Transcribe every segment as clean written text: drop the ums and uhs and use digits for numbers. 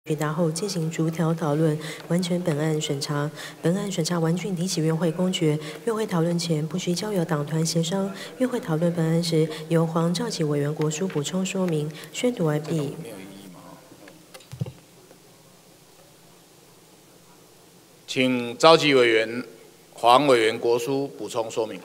回答后进行逐条讨论，完成本案审查。本案审查完竣，提起院会公决。院会讨论前不需交由党团协商。院会讨论本案时，由黄兆启委员国书补充说明。宣读完毕。 请召集委员黄委员国书补充说明。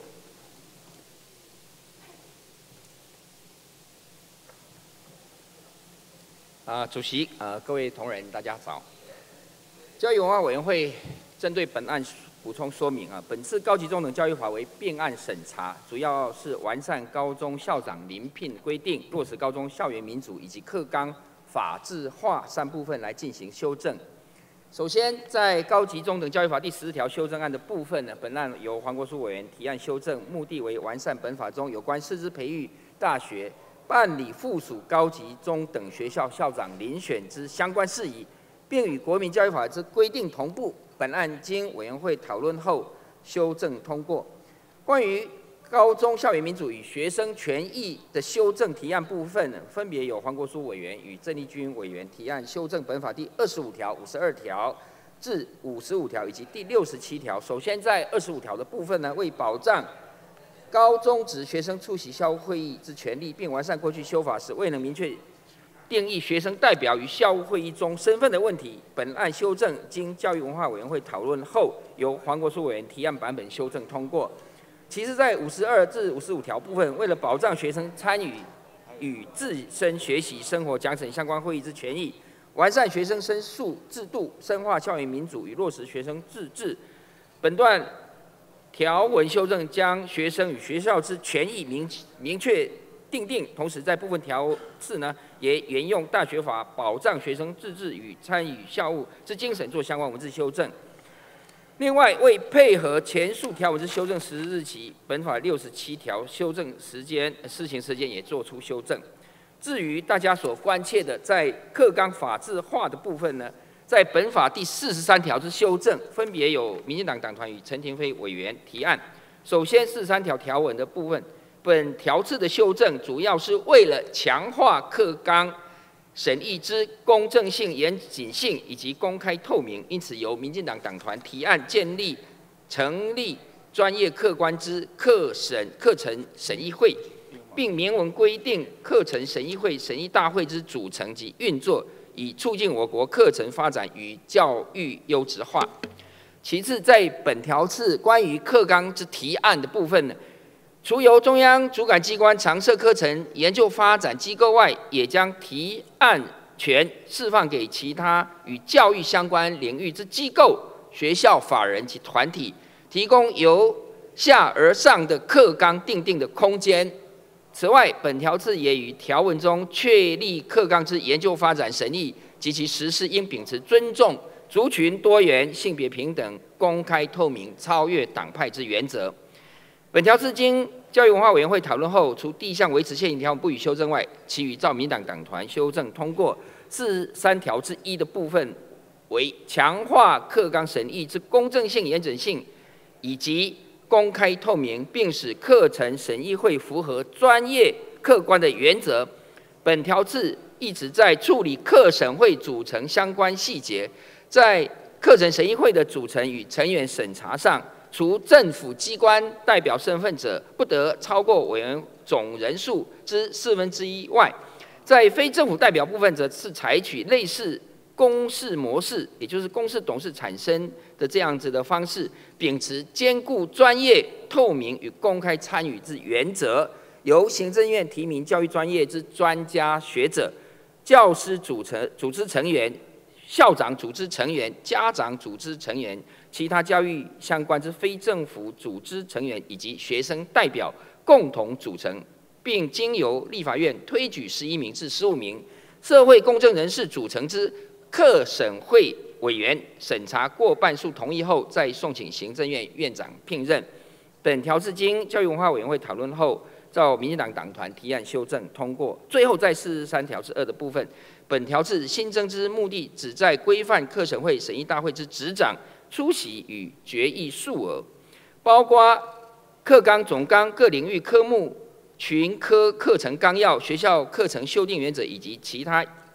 主席，各位同仁，大家早。教育文化委员会针对本案补充说明本次高级中等教育法为变案审查，主要是完善高中校长遴聘规定，落实高中校园民主以及课纲法制化3部分来进行修正。首先，在高级中等教育法第14条修正案的部分呢，本案由黄国书委员提案修正，目的为完善本法中有关师资培育大学办理附属高级中等学校校长遴选之相关事宜，并与国民教育法之规定同步。本案经委员会讨论后修正通过。关于高中校园民主与学生权益的修正提案部分，分别有黄国书委员与郑丽君委员提案修正本法第25条、52条至55条以及第67条。首先，在25条的部分呢，为保障高中职学生出席校务会议之权利，并完善过去修法时未能明确定义学生代表于校务会议中身份的问题，本案修正经教育文化委员会讨论后，由黄国书委员提案版本修正通过。其次，在52至55条部分，为了保障学生参与与自身学习生活奖惩相关会议之权益，完善学生申诉制度，深化校园民主与落实学生自治。本段条文修正将学生与学校之权益明确定定，同时在部分条次呢，也沿用大学法保障学生自治与参与校务之精神做相关文字修正。另外，为配合前述条文之修正实施日期，本法67条修正施行时间也做出修正。至于大家所关切的在课纲法制化的部分呢，在本法第43条之修正，分别有民进党党团与陈亭妃委员提案。首先，43条条文的部分，本条次的修正主要是为了强化课纲审议之公正性、严谨性以及公开透明，因此由民进党党团提案成立专业客观之课程审议会，并明文规定课程审议会、审议大会之组成及运作，以促进我国课程发展与教育优质化。其次，在本条次关于课纲之提案的部分呢，除由中央主管机关常设课程研究发展机构外，也将提案权释放给其他与教育相关领域之机构、学校、法人及团体，提供由下而上的课纲订定的空间。此外，本条次也于条文中确立课纲之研究发展审议及其实施应秉持尊重族群多元、性别平等、公开透明、超越党派之原则。本条次经教育文化委员会讨论后，除第一项维持现行条文不予修正外，其余照民党党团修正通过。43条之1的部分为强化课纲审议之公正性、严谨性以及公开透明，并使课程审议会符合专业客观的原则。本条次一直在处理课审会组成相关细节，在课程审议会的组成与成员审查上，除政府机关代表身份者不得超过委员总人数之1/4外，在非政府代表部分则是采取类似公示模式，也就是公示董事产生的这样子的方式，秉持兼顾专业、透明与公开参与之原则，由行政院提名教育专业之专家学者、教师组织成员、校长组织成员、家长组织成员、其他教育相关之非政府组织成员以及学生代表共同组成，并经由立法院推举11名至15名社会公正人士组成之课审会委员审查过半数同意后，再送请行政院院长聘任。本条次经教育文化委员会讨论后，照民进党党团提案修正通过。最后，在43条之2的部分，本条次新增之目的，旨在规范课审会审议大会之执掌、出席与决议数额，包括课纲、总纲、各领域科目、群科课程纲要、学校课程修订原则以及其他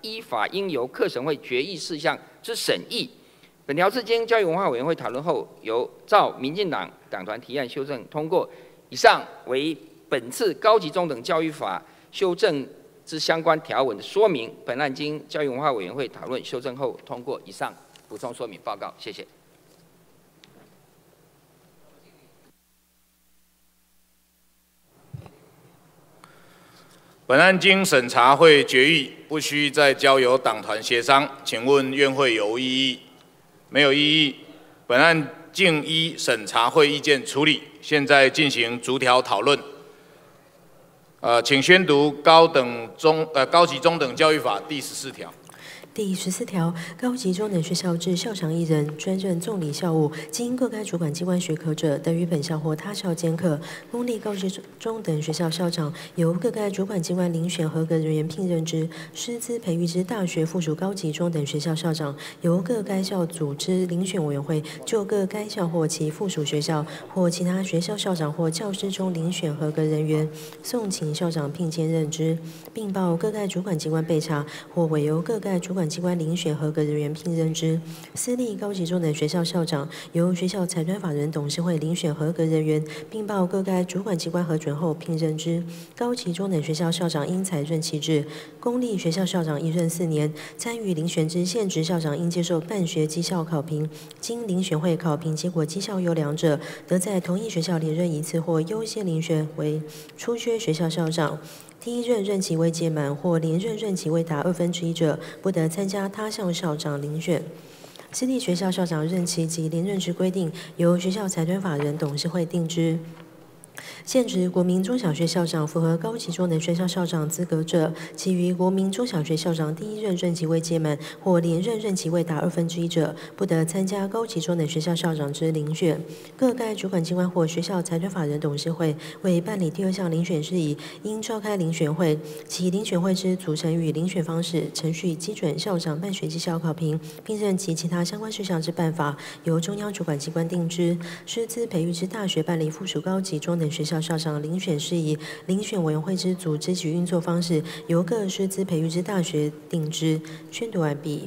依法应由课程会决议事项之审议。本条是经教育文化委员会讨论后，由照民进党党团提案修正通过。以上为本次高级中等教育法修正之相关条文的说明。本案经教育文化委员会讨论修正后通过。以上补充说明报告，谢谢。 本案经审查会决议，不需再交由党团协商。请问院会有无异议？没有异议。本案经依审查会意见处理，现在进行逐条讨论。请宣读高级中等教育法第14条。 第14条，高级中等学校至校长一人，专任纵理校务，经各该主管机关许可者，得于本校或他校兼课。公立高级中等学校校长由各该主管机关遴选合格人员聘任之；师资培育之大学附属高级中等学校校长由各该校组织遴选委员会就各该校或其附属学校或其他学校校长或教师中遴选合格人员，送请校长聘兼任之，并报各该主管机关备查，或委由各该主管机关遴选合格人员聘任之。私立高级中等学校校长由学校财团法人董事会遴选合格人员，并报各该主管机关核准后聘任之。高级中等学校校长应采任期制，公立学校校长一任4年，参与遴选之现职校长应接受办学绩效考评，经遴选会考评结果绩效优良者，得在同一学校连任1次或优先遴选为出缺学校校长。第一任任期未届满或连任任期未达1/2者，不得参加他校校长遴选。私立学校校长任期及连任之规定，由学校财团法人董事会定之。现职国民中小学校长符合高级中等学校校长资格者，其余国民中小学校长第一任任期未届满或连任任期未达1/2者，不得参加高级中等学校校长之遴选。各该主管机关或学校财团法人董事会为办理第2项遴选事宜，应召开遴选会，其遴选会之组成与遴选方式、程序、基准、校长办学绩效考评，并任及其他相关事项之办法，由中央主管机关定之。师资培育之大学办理附属高级中等学校校长遴选事宜，遴选委员会之组织及运作方式，由各师资培育之大学定之。宣读完毕。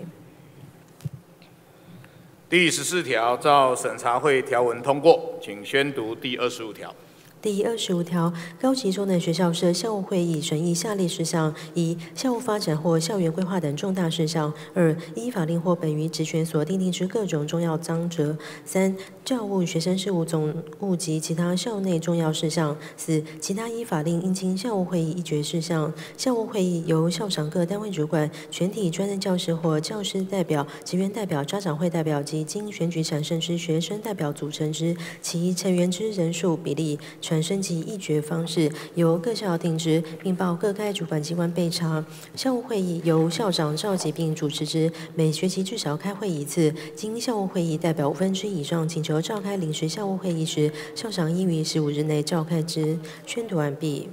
第14条，照审查会条文通过，请宣读第25条。 第25条，高级中等学校设校务会议审议下列事项：一、校务发展或校园规划等重大事项；二、依法令或本于职权所订定之各种重要章则；三、教务学生事务总务及其他校内重要事项；四、其他依法令应经校务会议议决事项。校务会议由校长各单位主管、全体专任教师或教师代表、职员代表、家长会代表及经选举产生之学生代表组成之，其成员之人数比例、产生及议决方式由各校定之，并报各该主管机关备查。校务会议由校长召集并主持之，每学期至少开会1次。经校务会议代表1/5以上请求召开临时校务会议时，校长应于15日内召开之。宣读完毕。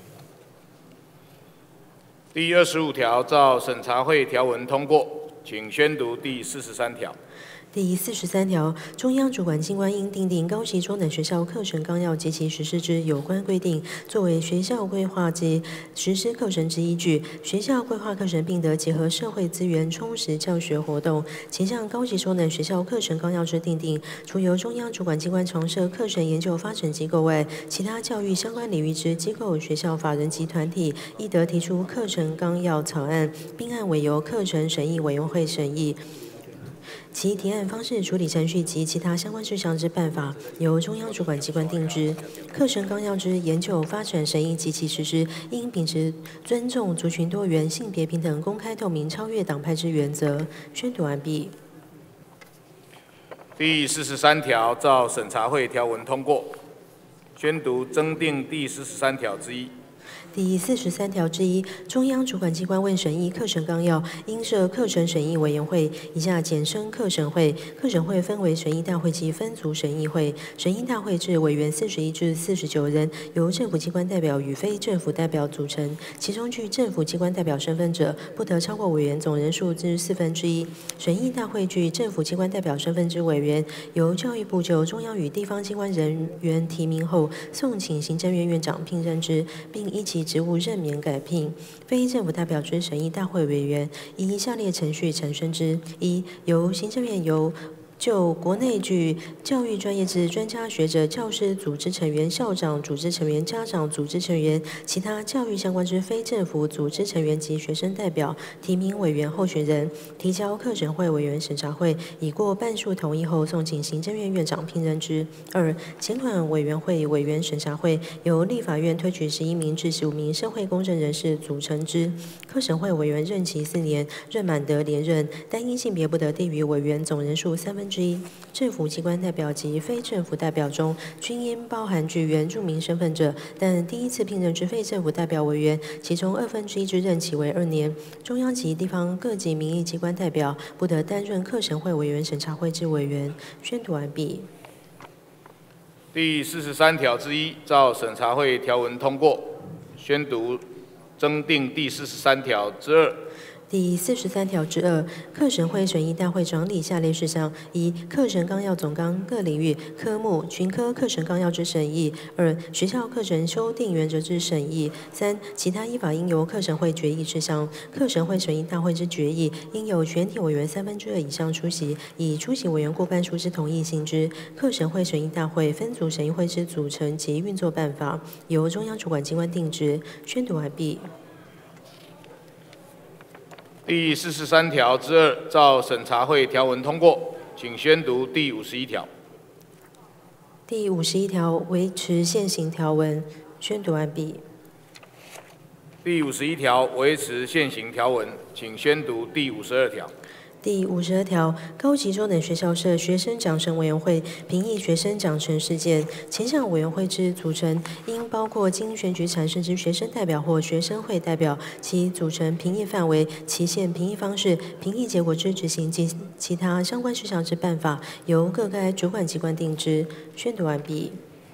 第25条，照审查会条文通过，请宣读第43条。 第43条，中央主管机关应订定高级中等学校课程纲要及其实施之有关规定，作为学校规划及实施课程之依据。学校规划课程并得结合社会资源，充实教学活动。前项高级中等学校课程纲要之订定，除由中央主管机关常设课程研究发展机构外，其他教育相关领域之机构、学校、法人及团体，亦得提出课程纲要草案，并案委由课程审议委员会审议。其提案方式、处理程序及其他相关事项之办法，由中央主管机关定之。课程纲要之研究、发展、审议及其实施，应秉持尊重族群多元、性别平等、公开透明、超越党派之原则。宣读完毕。 第43条，照审查会条文通过，宣读增订第43条之一。 第43条之一，中央主管机关为审议课程纲要，应设课程审议委员会（以下简称课审会）。课审会分为审议大会及分组审议会。审议大会至委员41至49人，由政府机关代表与非政府代表组成，其中具政府机关代表身份者，不得超过委员总人数之1/4。审议大会具政府机关代表身份之委员，由教育部就中央与地方机关人员提名后，送请行政院院长聘任之，并依其职务任免改聘非政府代表之审议大会委员，依下列程序产生之：一、由行政院就国内具教育专业之专家学者、教师组织成员、校长组织成员、家长组织成员、其他教育相关之非政府组织成员及学生代表提名委员候选人，提交课审会委员审查会，已过半数同意后，送请行政院院长聘任之。二、前款委员会委员审查会由立法院推举11名至15名社会公正人士组成之。课审会委员任期4年，任满得连任，单一性别不得低于委员总人数1/3。政府机关代表及非政府代表中，均应包含具原住民身份者，但第一次聘任之非政府代表委员，其中1/2之任期为2年。中央及地方各级民意机关代表不得担任课审会委员审查会之委员。宣读完毕。 第43条之一，照审查会条文通过。宣读增订第43条之2。 第43条之2，课审会审议大会常理下列事项：一、课审纲要总纲各领域、科目、群科课审纲要之审议；二、学校课程修订原则之审议；三、其他依法应由课审会决议事项。课审会审议大会之决议，应有全体委员2/3以上出席，以出席委员过半数之同意行之。课审会审议大会分组审议会之组成及运作办法，由中央主管机关定之。宣读完毕。 第43条之2，照审查会条文通过，请宣读第51条。 第51条维持现行条文。宣读完毕。 第51条维持现行条文，请宣读第52条。 第52条，高级中等学校设学生奖惩委员会，评议学生奖惩事件。前项委员会之组成，应包括经选举产生之学生代表或学生会代表，其组成、评议范围、期限、评议方式、评议结果之执行及其他相关事项之办法，由各该主管机关定之。宣读完毕。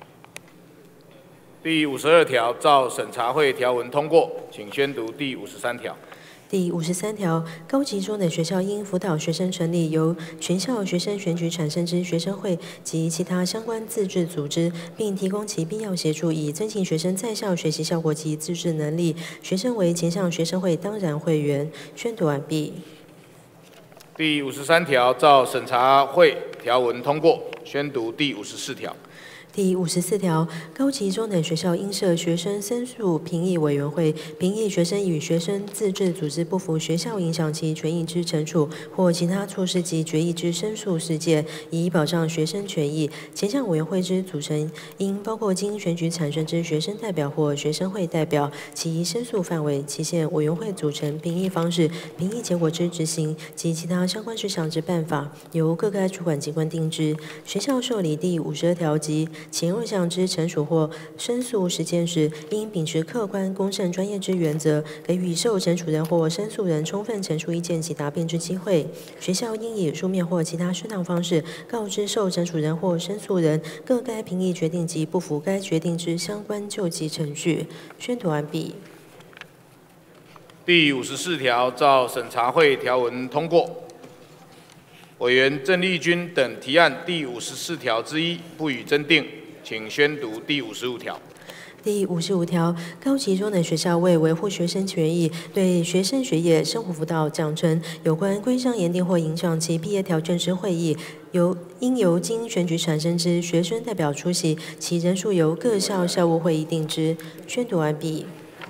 第52条，照审查会条文通过，请宣读第53条。 第53条，高级中等学校应辅导学生成立由全校学生选举产生之学生会及其他相关自治组织，并提供其必要协助，以增进学生在校学习效果及自治能力。学生为前项学生会当然会员。宣读完毕。 第53条，照审查会条文通过，宣读第54条。 第54条，高级中等学校应设学生申诉评议委员会，评议学生与学生自治组织不服学校影响其权益之惩处或其他措施及决议之申诉事件，以保障学生权益。前项委员会之组成应包括经选举产生之学生代表或学生会代表，其申诉范围、期限、委员会组成、评议方式、评议结果之执行及其他相关事项之办法，由各该主管机关定之。学校受理第52条及前2项之惩处或申诉事件时，应秉持客观、公正、专业之原则，给予受惩处人或申诉人充分陈述意见及答辩之机会。学校应以书面或其他适当方式告知受惩处人或申诉人各该评议决定及不服该决定之相关救济程序。宣读完毕。 第54条，照审查会条文通过。委员郑丽君等提案第54条之1不予增订，请宣读第55条。 第55条，高级中等学校为维护学生权益，对学生学业、生活辅导、奖惩有关规章严定或影响其毕业条件之会议，应由经选举产生之学生代表出席，其人数由各校校务会议定之。宣读完毕。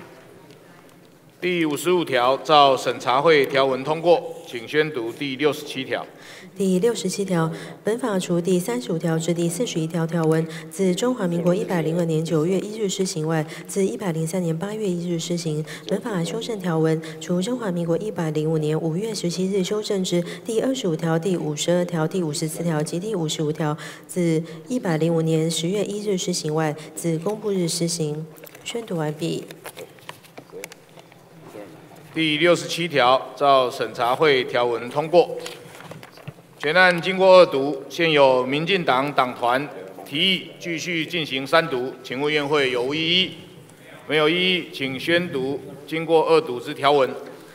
第55条，照审查会条文通过，请宣读第67条。 第67条，本法除第35条至第41条条文自中华民国102年9月1日施行外，自103年8月1日施行。本法修正条文，除中华民国105年5月17日修正之第25条、第52条、第54条及第55条，自105年10月1日施行外，自公布日施行。宣读完毕。 第67条，照审查会条文通过。全案经过2读，现有民进党党团提议继续进行3读，请问院会有无异议？没有异议，请宣读经过2读之条文。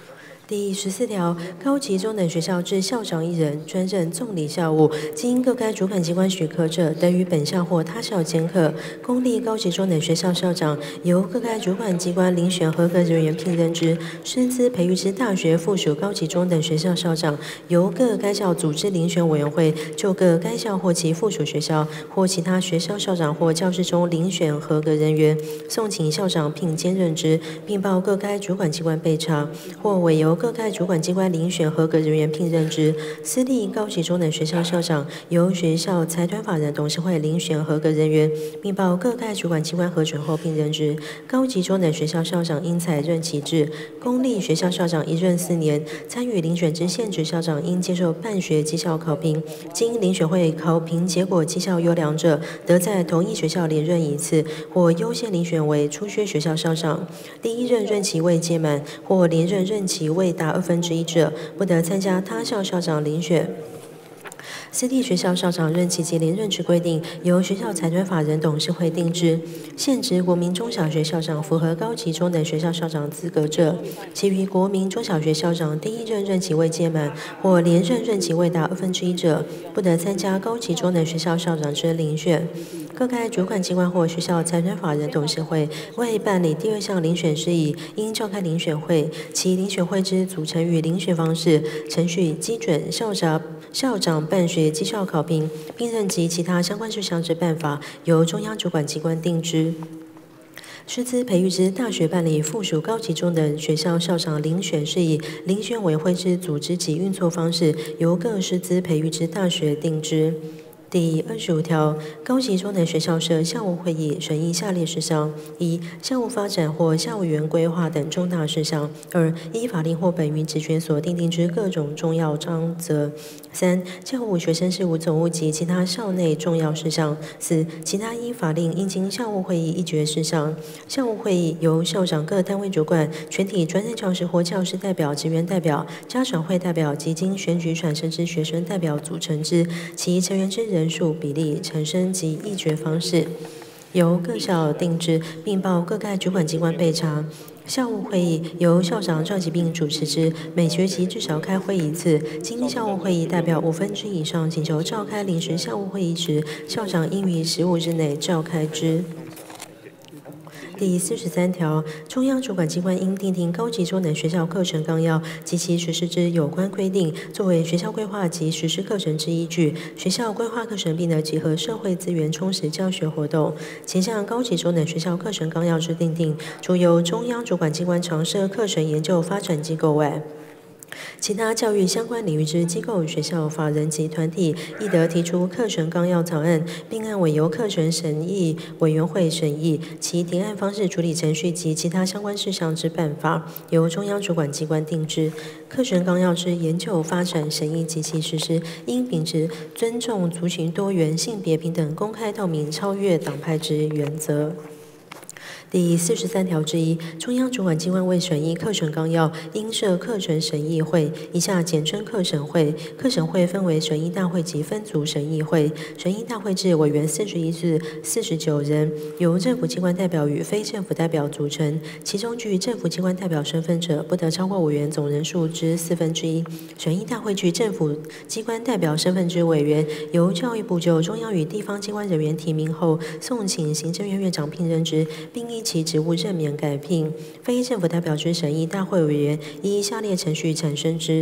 第14条，高级中等学校至校长1人，专任纵理校务，经各该主管机关许可者，得于本校或他校兼课。公立高级中等学校校长由各该主管机关遴选合格人员聘任之。师资培育之大学附属高级中等学校校长，由各该校组织遴选委员会就各该校或其附属学校或其他学校校长或教师中遴选合格人员，送请校长聘兼任之，并报各该主管机关备查，或委由各该主管机关遴选合格人员聘任之。私立高级中等学校校长由学校财团法人董事会遴选合格人员，并报各该主管机关核准后聘任之。高级中等学校校长应采任期制。公立学校校长1任4年，参与遴选之现职校长应接受办学绩效考评，经遴选会考评结果绩效优良者，得在同一学校连任1次，或优先遴选为初学学校校长。第1任任期未届满或连任任期未达1/2者，不得参加他校校长遴选。私立学校校长任期及连任之规定，由学校财团法人董事会定之。现职国民中小学校长符合高级中等学校校长资格者，其余国民中小学校长第1任任期未届满或连任任期未达1/2者，不得参加高级中等学校校长之遴选。各该主管机关或学校财团法人董事会为办理第2项遴选事宜，应召开遴选会，其遴选会之组成与遴选方式、程序、基准、校长办学绩效考评、聘任及其他相关事项之办法，由中央主管机关定之。师资培育之大学办理附属高级中等学校校长遴选事宜，遴选委员会之组织及运作方式，由各师资培育之大学定之。第25条，高级中等学校设校务会议，审议下列事项：1、校务发展或校务员规划等重大事项；2、依法令或本于职权所订定之各种重要章则；3、教务学生事务总务及其他校内重要事项；4、其他依法令应经校务会议议决事项。校务会议由校长、各单位主管、全体专任教师或教师代表、职员代表、家长会代表及经选举产生之学生代表组成之，其成员之人数、比例、产生及议决方式，由各校定之，并报各该主管机关备查。校务会议由校长召集并主持之，每学期至少开会1次。经校务会议代表1/5以上请求召开临时校务会议时，校长应于15日内召开之。第43条，中央主管机关应订定高级中等学校课程纲要及其实施之有关规定，作为学校规划及实施课程之依据。学校规划课程并得结合社会资源充实教学活动。前项高级中等学校课程纲要之订定，除由中央主管机关常设课程研究发展机构外，其他教育相关领域之机构、学校、法人及团体，亦得提出课程纲要草案，并案委由课程审议委员会审议。其提案方式、处理程序及其他相关事项之办法，由中央主管机关定之。课程纲要之研究、发展、审议及其实施，应秉持尊重族群多元、性别平等、公开透明、超越党派之原则。第43条之一，中央主管机关为审议课程纲要，应设课程审议会，以下简称课审会。课审会分为审议大会及分组审议会。审议大会至委员41至49人，由政府机关代表与非政府代表组成，其中具政府机关代表身份者，不得超过委员总人数之1/4。审议大会具政府机关代表身份之委员，由教育部就中央与地方机关人员提名后，送请行政院院长聘任之，并依其职务任免改聘。非政府代表之审议大会委员，依下列程序产生之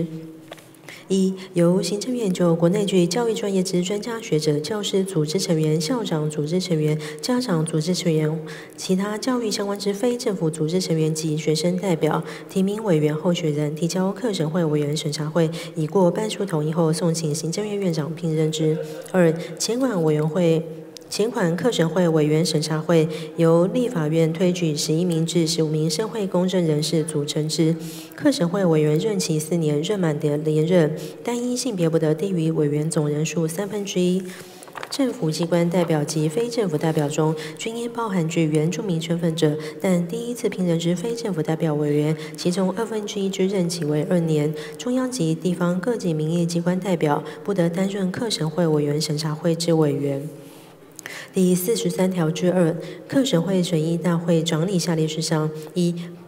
：1、由行政院就国内具教育专业之专家学者、教师组织成员、校长组织成员、家长组织成员、其他教育相关之非政府组织成员及学生代表提名委员候选人，提交课审会委员审查会，已过半数同意后，送请行政院院长聘任之。2、前款课审会委员审查会由立法院推举11名至15名社会公正人士组成之。课审会委员任期4年，任满的连任，单一性别不得低于委员总人数1/3。政府机关代表及非政府代表中，均应包含具原住民身份者，但第一次聘任之非政府代表委员，其中1/2之任期为2年。中央及地方各级民意机关代表，不得担任课审会委员审查会之委员。第43条之2，课审会审议大会掌理下列事项：1、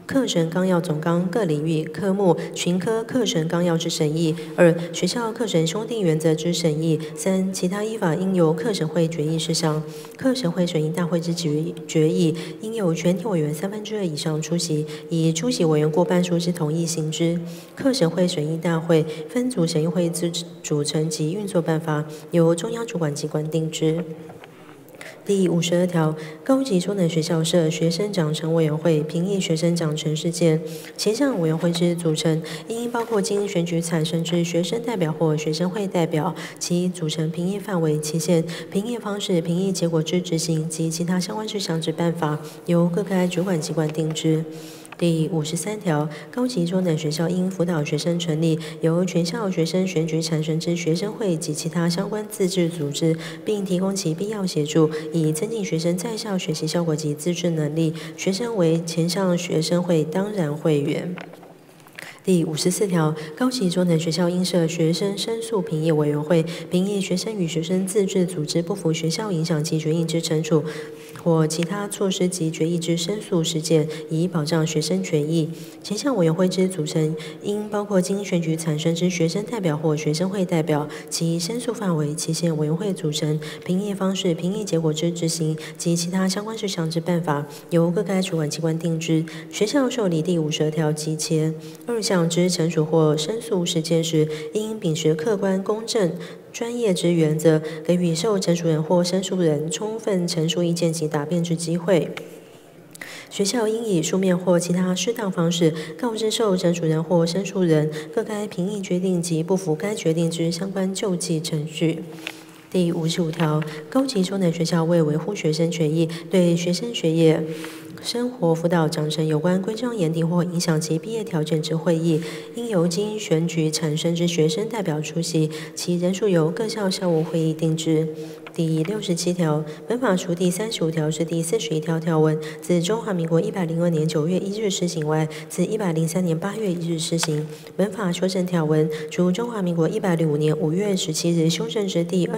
课程纲要总纲各领域科目群科课程纲要之审议；2、学校课程修订原则之审议；3、其他依法应由课程会决议事项。课程会审议大会之决议，应有全体委员2/3以上出席，以出席委员过半数之同意行之。课程会审议大会分组审议会之组成及运作办法，由中央主管机关定之。第52条，高级中等学校设学生奖惩委员会，评议学生奖惩事件。前项委员会之组成，应包括经选举产生之学生代表或学生会代表，其组成评议范围、期限、评议方式、评议结果之执行及其他相关事项之办法，由各该主管机关定之。第53条，高级中等学校应辅导学生成立由全校学生选举产生之学生会及其他相关自治组织，并提供其必要协助，以增进学生在校学习效果及自治能力。学生为前项学生会当然会员。第54条，高级中等学校应设学生申诉评议委员会，评议学生与学生自治组织不服学校影响及决议之惩处或其他措施及决议之申诉事件，以保障学生权益。前项委员会之组成，应包括经选举产生之学生代表或学生会代表，其申诉范围、期限、委员会组成、评议方式、评议结果之执行及其他相关事项之办法，由各该主管机关定之。学校受理第52条及前2项之惩处或申诉事件时，应秉持客观公正专业之原则，给予受惩处人或申诉人充分陈述意见及答辩之机会。学校应以书面或其他适当方式告知受惩处人或申诉人各该评议决定及不服该决定之相关救济程序。第55条，高级中等学校为维护学生权益，对学生学业生活辅导奖惩有关规章严定或影响其毕业条件之会议，应由经选举产生之学生代表出席，其人数由各校校务会议定之。第67条，本法除第35条至第41条条文自中华民国102年9月1日施行外，自103年8月1日施行。本法修正条文除中华民国105年5月17日修正之第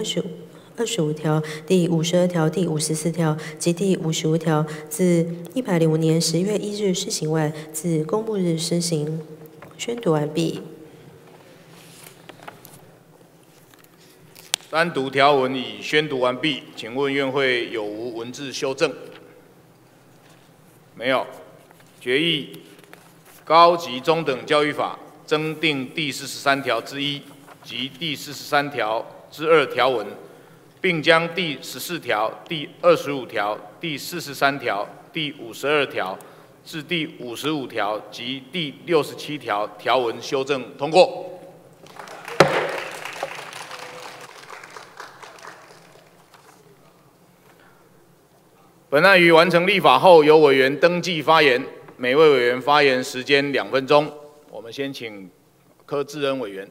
25条、第52条、第54条及第55条自105年10月1日施行外，自公布日施行。宣读完毕。 单独条文已宣读完毕，请问院会有无文字修正？没有。决议高级中等教育法增订第43条之1及第43条之2条文，并将第14条、第25条、第43条、第52条至第55条及第67条条文修正通过。本案于完成立法后，由委员登记发言，每位委员发言时间2分钟。我们先请柯志恩委员。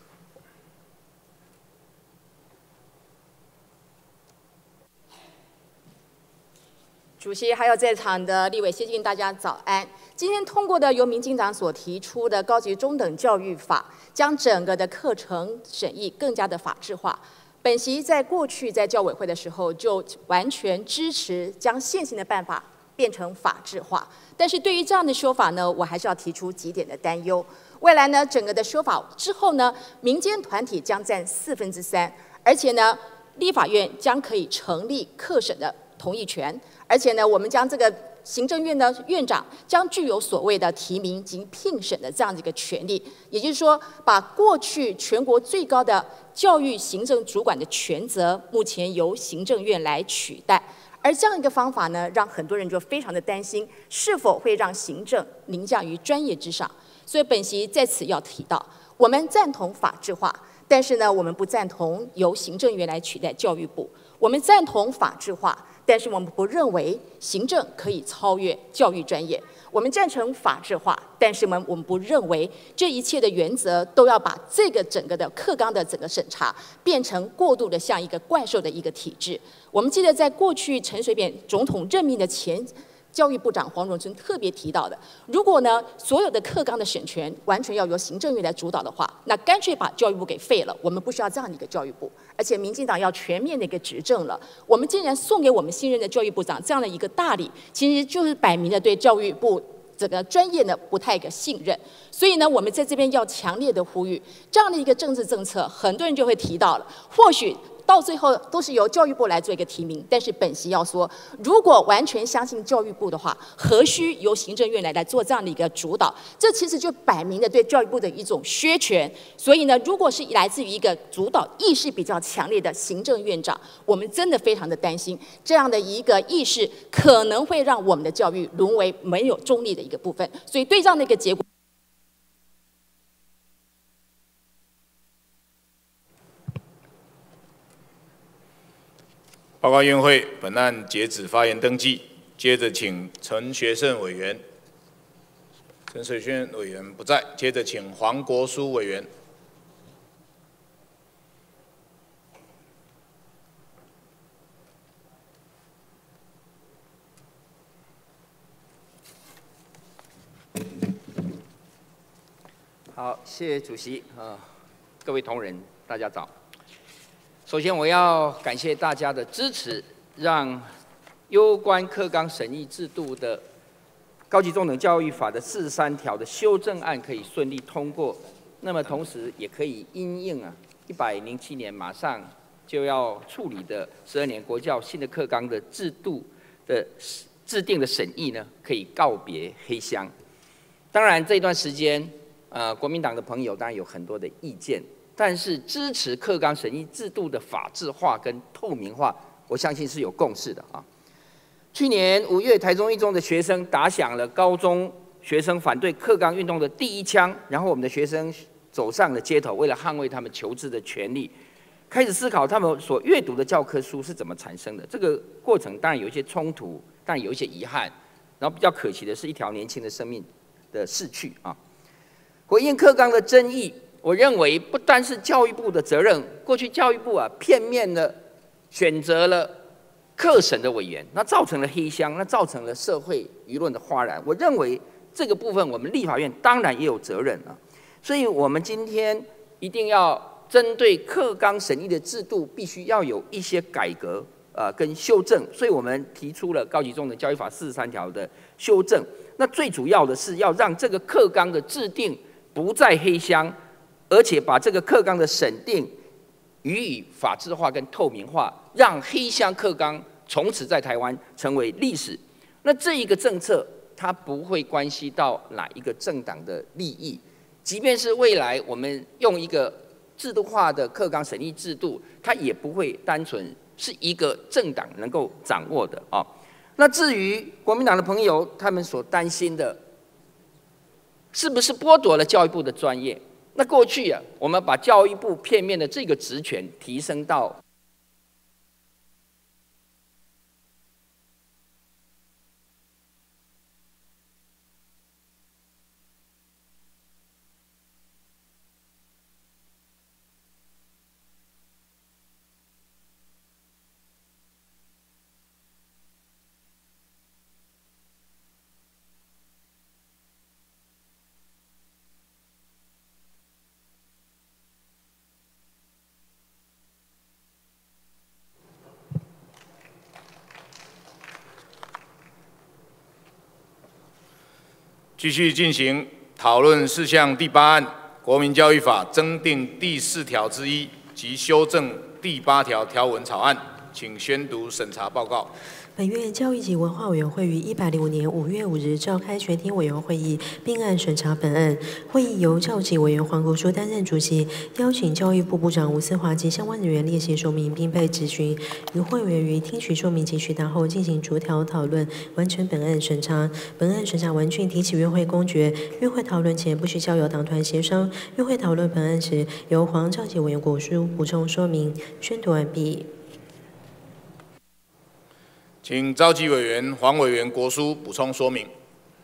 主席还有在场的立委，先进大家早安。今天通过的由民进党所提出的高级中等教育法，将整个的课程审议更加的法制化。本席在过去在教委会的时候，就完全支持将现行的办法变成法制化。但是对于这样的说法呢，我还是要提出几点的担忧。未来呢，整个的说法之后呢，民间团体将占3/4，而且呢，立法院将可以成立课审的同意权，而且呢，我们将这个行政院的院长将具有所谓的提名及聘审的这样的一个权利，也就是说，把过去全国最高的教育行政主管的权责，目前由行政院来取代。而这样一个方法呢，让很多人就非常的担心，是否会让行政凌驾于专业之上。所以本席在此要提到，我们赞同法制化，但是呢，我们不赞同由行政院来取代教育部。我们赞同法制化，但是我们不认为行政可以超越教育专业。我们赞成法制化，但是我们不认为这一切的原则都要把这个整个的课纲的整个审查变成过度的像一个怪兽的一个体制。我们记得在过去陈水扁总统任命的前教育部长黄荣春特别提到的，如果呢所有的课纲的审权完全要由行政院来主导的话，那干脆把教育部给废了，我们不需要这样的一个教育部。而且民进党要全面的一个执政了，我们竟然送给我们新任的教育部长这样的一个大礼，其实就是摆明了对教育部整个专业呢不太信任。所以呢，我们在这边要强烈的呼吁，这样的一个政治政策，很多人就会提到了，或许到最后都是由教育部来做一个提名，但是本席要说，如果完全相信教育部的话，何须由行政院来做这样的一个主导？这其实就摆明了对教育部的一种削权。所以呢，如果是来自于一个主导意识比较强烈的行政院长，我们真的非常的担心，这样的一个意识可能会让我们的教育沦为没有中立的一个部分。所以对这样的一个结果， 报告院会，本案截止发言登记。接着请陈学圣委员。陈水轩委员不在，接着请黄国书委员。 好，谢谢主席各位同仁，大家早。首先，我要感谢大家的支持，让有关课纲审议制度的高级中等教育法的43条的修正案可以顺利通过。那么，同时也可以因应107年马上就要处理的12年国教新的课纲的制度的制定的审议呢，可以告别黑箱。当然，这段时间，国民党的朋友当然有很多的意见。但是支持课纲审议制度的法治化跟透明化，我相信是有共识的啊。去年5月，台中一中的学生打响了高中学生反对课纲运动的第一枪，然后我们的学生走上了街头，为了捍卫他们求知的权利，开始思考他们所阅读的教科书是怎么产生的。这个过程当然有一些冲突，当然有一些遗憾，然后比较可惜的是一条年轻的生命的逝去啊。回应课纲的争议，我认为不单是教育部的责任，过去教育部片面的选择了课审的委员，那造成了黑箱，那造成了社会舆论的哗然。我认为这个部分我们立法院当然也有责任啊，所以我们今天一定要针对课纲审议的制度，必须要有一些改革跟修正，所以我们提出了高级中等教育法43条的修正。那最主要的是要让这个课纲的制定不再黑箱，而且把这个课纲的审定予以法治化跟透明化，让黑箱课纲从此在台湾成为历史。那这一个政策，它不会关系到哪一个政党的利益，即便是未来我们用一个制度化的课纲审议制度，它也不会单纯是一个政党能够掌握的啊。那至于国民党的朋友，他们所担心的，是不是剥夺了教育部的专业？那过去我们把教育部片面的这个职权提升到继续进行讨论事项第8案《国民教育法》增订第4条之一及修正第8条条文草案，请宣读审查报告。 本院教育及文化委员会于105年5月5日召开全体委员会议，并案审查本案。会议由教籍委员黄国书担任主席，邀请教育部部长吴思华及相关人员列席说明，并被质询。与会委员于听取说明及询答后，进行逐条讨论，完成本案审查。本案审查完竣，提起院会公决。院会讨论前不需交由党团协商。院会讨论本案时，由黄教籍委员国书补充说明。宣读完毕。 请召集委员黄委员国书补充说明。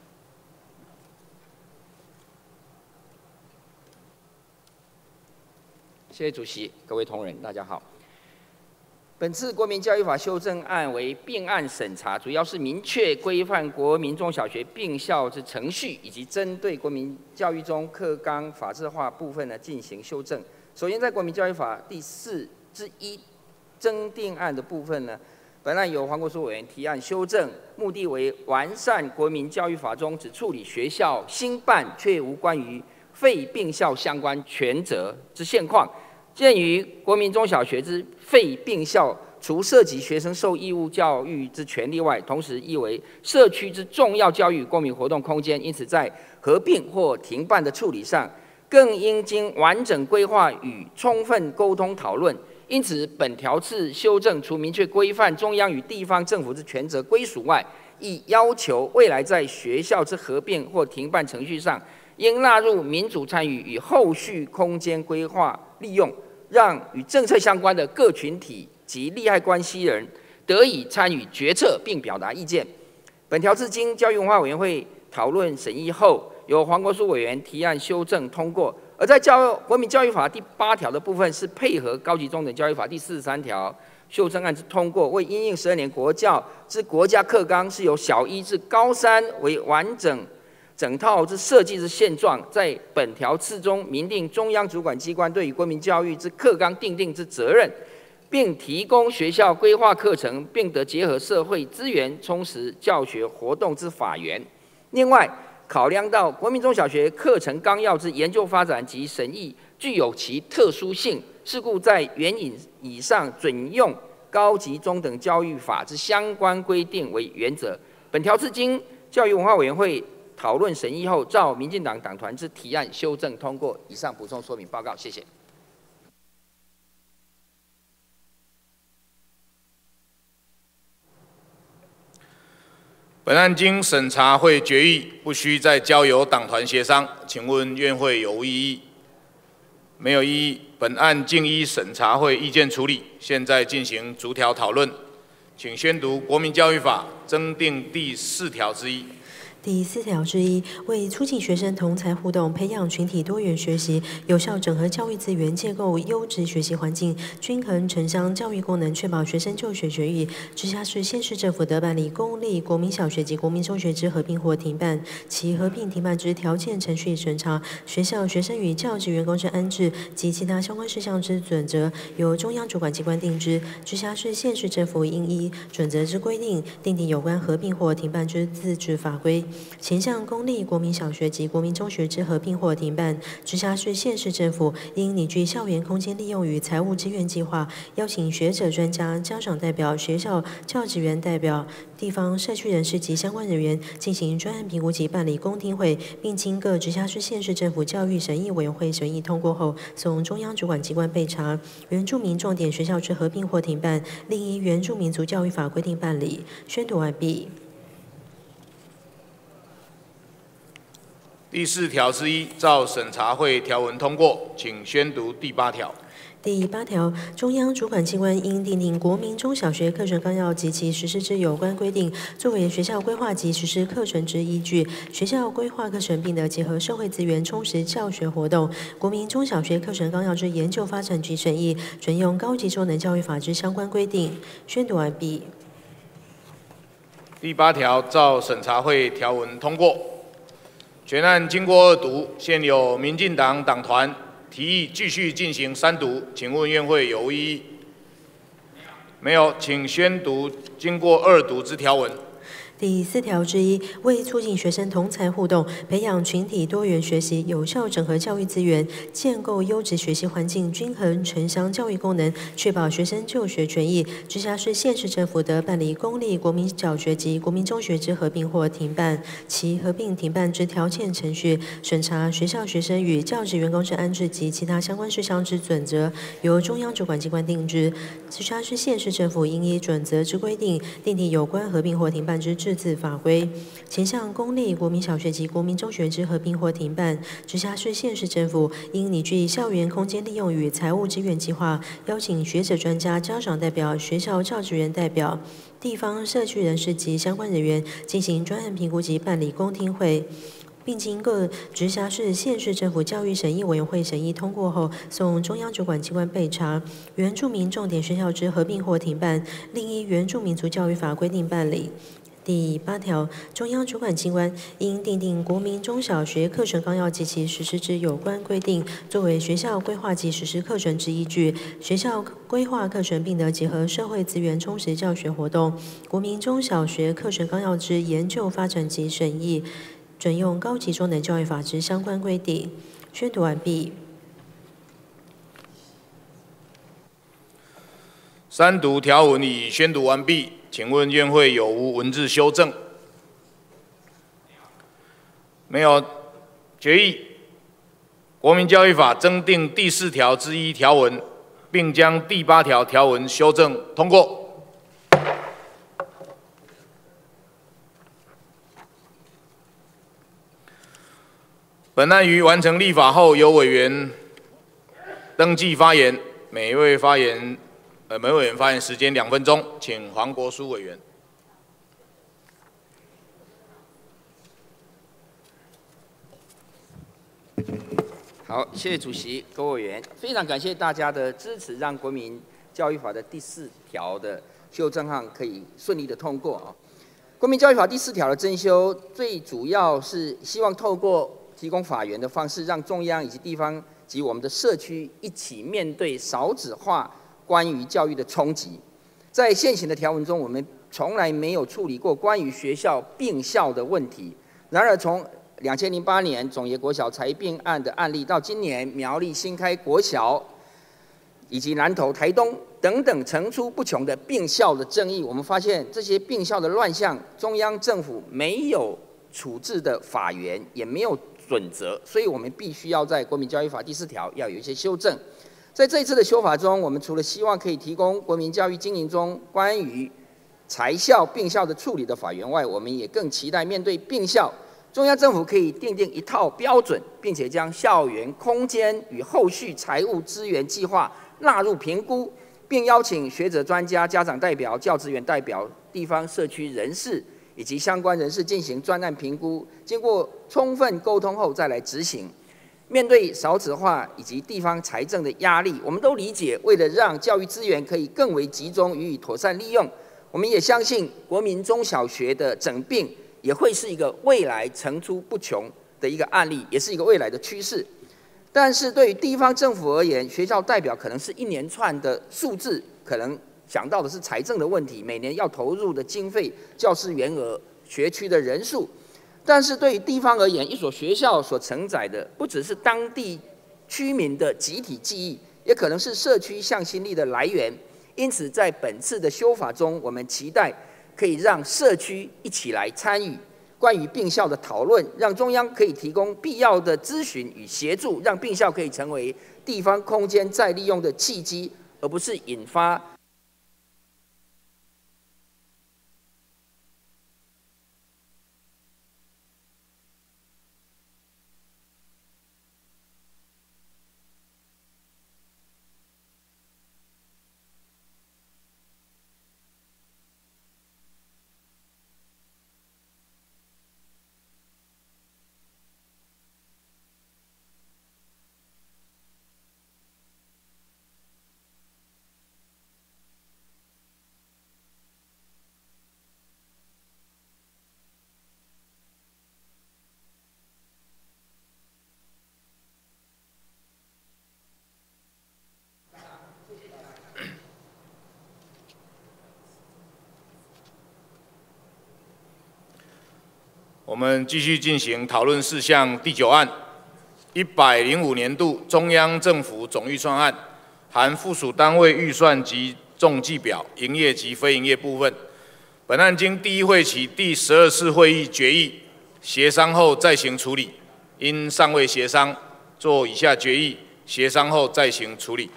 谢谢主席，各位同仁，大家好。本次国民教育法修正案为并案审查，主要是明确规范国民中小学并校之程序，以及针对国民教育中课纲法制化部分进行修正。首先，在国民教育法第4之1增订案的部分本案由黄国书委员提案修正，目的为完善国民教育法中只处理学校兴办却无关于废并校相关权责之现况。鉴于国民中小学之废并校，除涉及学生受义务教育之权利外，同时亦为社区之重要教育公民活动空间，因此在合并或停办的处理上，更应经完整规划与充分沟通讨论。因此，本条次修正除明确规范中央与地方政府之权责归属外，亦要求未来在学校之合并或停办程序上，应纳入民主参与与后续空间规划利用，让与政策相关的各群体及利害关系人得以参与决策并表达意见。本条次经教育文化委员会讨论审议后，由黄国书委员提案修正通过。而在国民教育法第8条的部分，是配合高级中等教育法第43条修正案之通过，为因应12年国教之国家课纲是由小一至高3为完整套之设计之现状，在本条次中明定中央主管机关对于国民教育之课纲订定之责任，并提供学校规划课程，并得结合社会资源充实教学活动之法源。另外，考量到国民中小学课程纲要之研究发展及审议具有其特殊性，是故在援引以上准用高级中等教育法之相关规定为原则。本条次经教育文化委员会讨论审议后，照民进党党团之提案修正通过。以上补充说明报告，谢谢。 本案经审查会决议，不需再交由党团协商。请问院会有无异议？没有异议。本案经依审查会意见处理，现在进行逐条讨论。请宣读《国民教育法》增订第4条之一。 第4条之一，为促进学生同才互动，培养群体多元学习，有效整合教育资源，建构优质学习环境，均衡城乡教育功能，确保学生就学权益。直辖市、县市政府得办理公立国民小学及国民中学之合并或停办，其合并停办之条件、程序审查，学校、学生与教职员工之安置及其他相关事项之准则，由中央主管机关定之。直辖市、县市政府应依准则之规定，订定有关合并或停办之自治法规。前项公立国民小学及国民中学之合并或停办，直辖市、县市政府应拟具校园空间利用与财务支援计划，邀请学者、专家、家长代表、学校教职员代表、地方社区人士及相关人员进行专案评估及办理公听会，并经各直辖市、县市政府教育审议委员会审议通过后，送中央主管机关备查。原住民重点学校之合并或停办，另依原住民族教育法规定办理。宣读完毕。 第4条之一，照审查会条文通过，请宣读第8条。 第8条，中央主管机关应订定国民中小学课程纲要及其实施之有关规定，作为学校规划及实施课程之依据。学校规划课程并得结合社会资源，充实教学活动。国民中小学课程纲要之研究发展及审议，准用高级中等教育法之相关规定。宣读完毕。 第8条，照审查会条文通过。全案经过2读，现有民进党党团提议继续进行3读，请问院会有无异议？没有，请宣读经过2读之条文。 第4条之一，为促进学生同才互动，培养群体多元学习，有效整合教育资源，建构优质学习环境，均衡城乡教育功能，确保学生就学权益。直辖市、县市政府得办理公立国民小学及国民中学之合并或停办，其合并停办之条件、程序、审查，学校、学生与教职员工之安置及其他相关事项之准则，由中央主管机关定之。直辖市、县市政府应依准则之规定，订定有关合并或停办之自治法规。前项公立国民小学及国民中学之合并或停办，直辖市、县市政府应拟具校园空间利用与财务支援计划，邀请学者、专家、家长代表、学校教职员代表、地方社区人士及相关人员进行专案评估及办理公听会，并经各直辖市、县市政府教育审议委员会审议通过后，送中央主管机关备查。原住民重点学校之合并或停办，另依原住民族教育法规定办理。 第8条，中央主管机关应订定国民中小学课程纲要及其实施之有关规定，作为学校规划及实施课程之依据。学校规划课程并得结合社会资源充实教学活动。国民中小学课程纲要之研究发展及审议，准用高级中等教育法之相关规定。宣读完毕。 三读条文已宣读完毕，请问院会有无文字修正？没有，决议国民教育法增订第4条之1条文，并将第8条条文修正通过。本案于完成立法后，由委员登记发言，每位委员发言时间2分钟，请黄国书委员。 好，谢谢主席、各位委员，非常感谢大家的支持，让国民教育法的第4条的修正案可以顺利的通过啊。国民教育法第4条的增修，最主要是希望透过提供法源的方式，让中央以及地方及我们的社区一起面对少子化关于教育的冲击。在现行的条文中，我们从来没有处理过关于学校并校的问题。然而，从2008年总爷国小裁并案的案例，到今年苗栗新开国小，以及南投、台东等等层出不穷的并校的争议，我们发现这些并校的乱象，中央政府没有处置的法源，也没有准则，所以我们必须要在国民教育法第4条要有一些修正。在这一次的修法中，我们除了希望可以提供国民教育经营中关于裁校并校的处理的法源外，我们也更期待面对并校，中央政府可以订定一套标准，并且将校园空间与后续财务资源计划纳入评估，并邀请学者、专家、家长代表、教职员代表、地方社区人士以及相关人士进行专案评估，经过充分沟通后再来执行。面对少子化以及地方财政的压力，我们都理解，为了让教育资源可以更为集中予以妥善利用，我们也相信国民中小学的整并也会是一个未来层出不穷的一个案例，也是一个未来的趋势。但是对于地方政府而言，学校代表可能是一连串的数字，可能想到的是财政的问题，每年要投入的经费、教师员额、学区的人数。但是对于地方而言，一所学校所承载的不只是当地居民的集体记忆，也可能是社区向心力的来源。因此，在本次的修法中，我们期待可以让社区一起来参与关于并校的讨论，让中央可以提供必要的咨询与协助，让并校可以成为地方空间再利用的契机，而不是引发我们继续进行讨论事项第9案，105年度中央政府总预算案，含附属单位预算及总计表、营业及非营业部分。本案经第1会期第12次会议决议协商后再行处理，因尚未协商，做以下决议：协商后再行处理。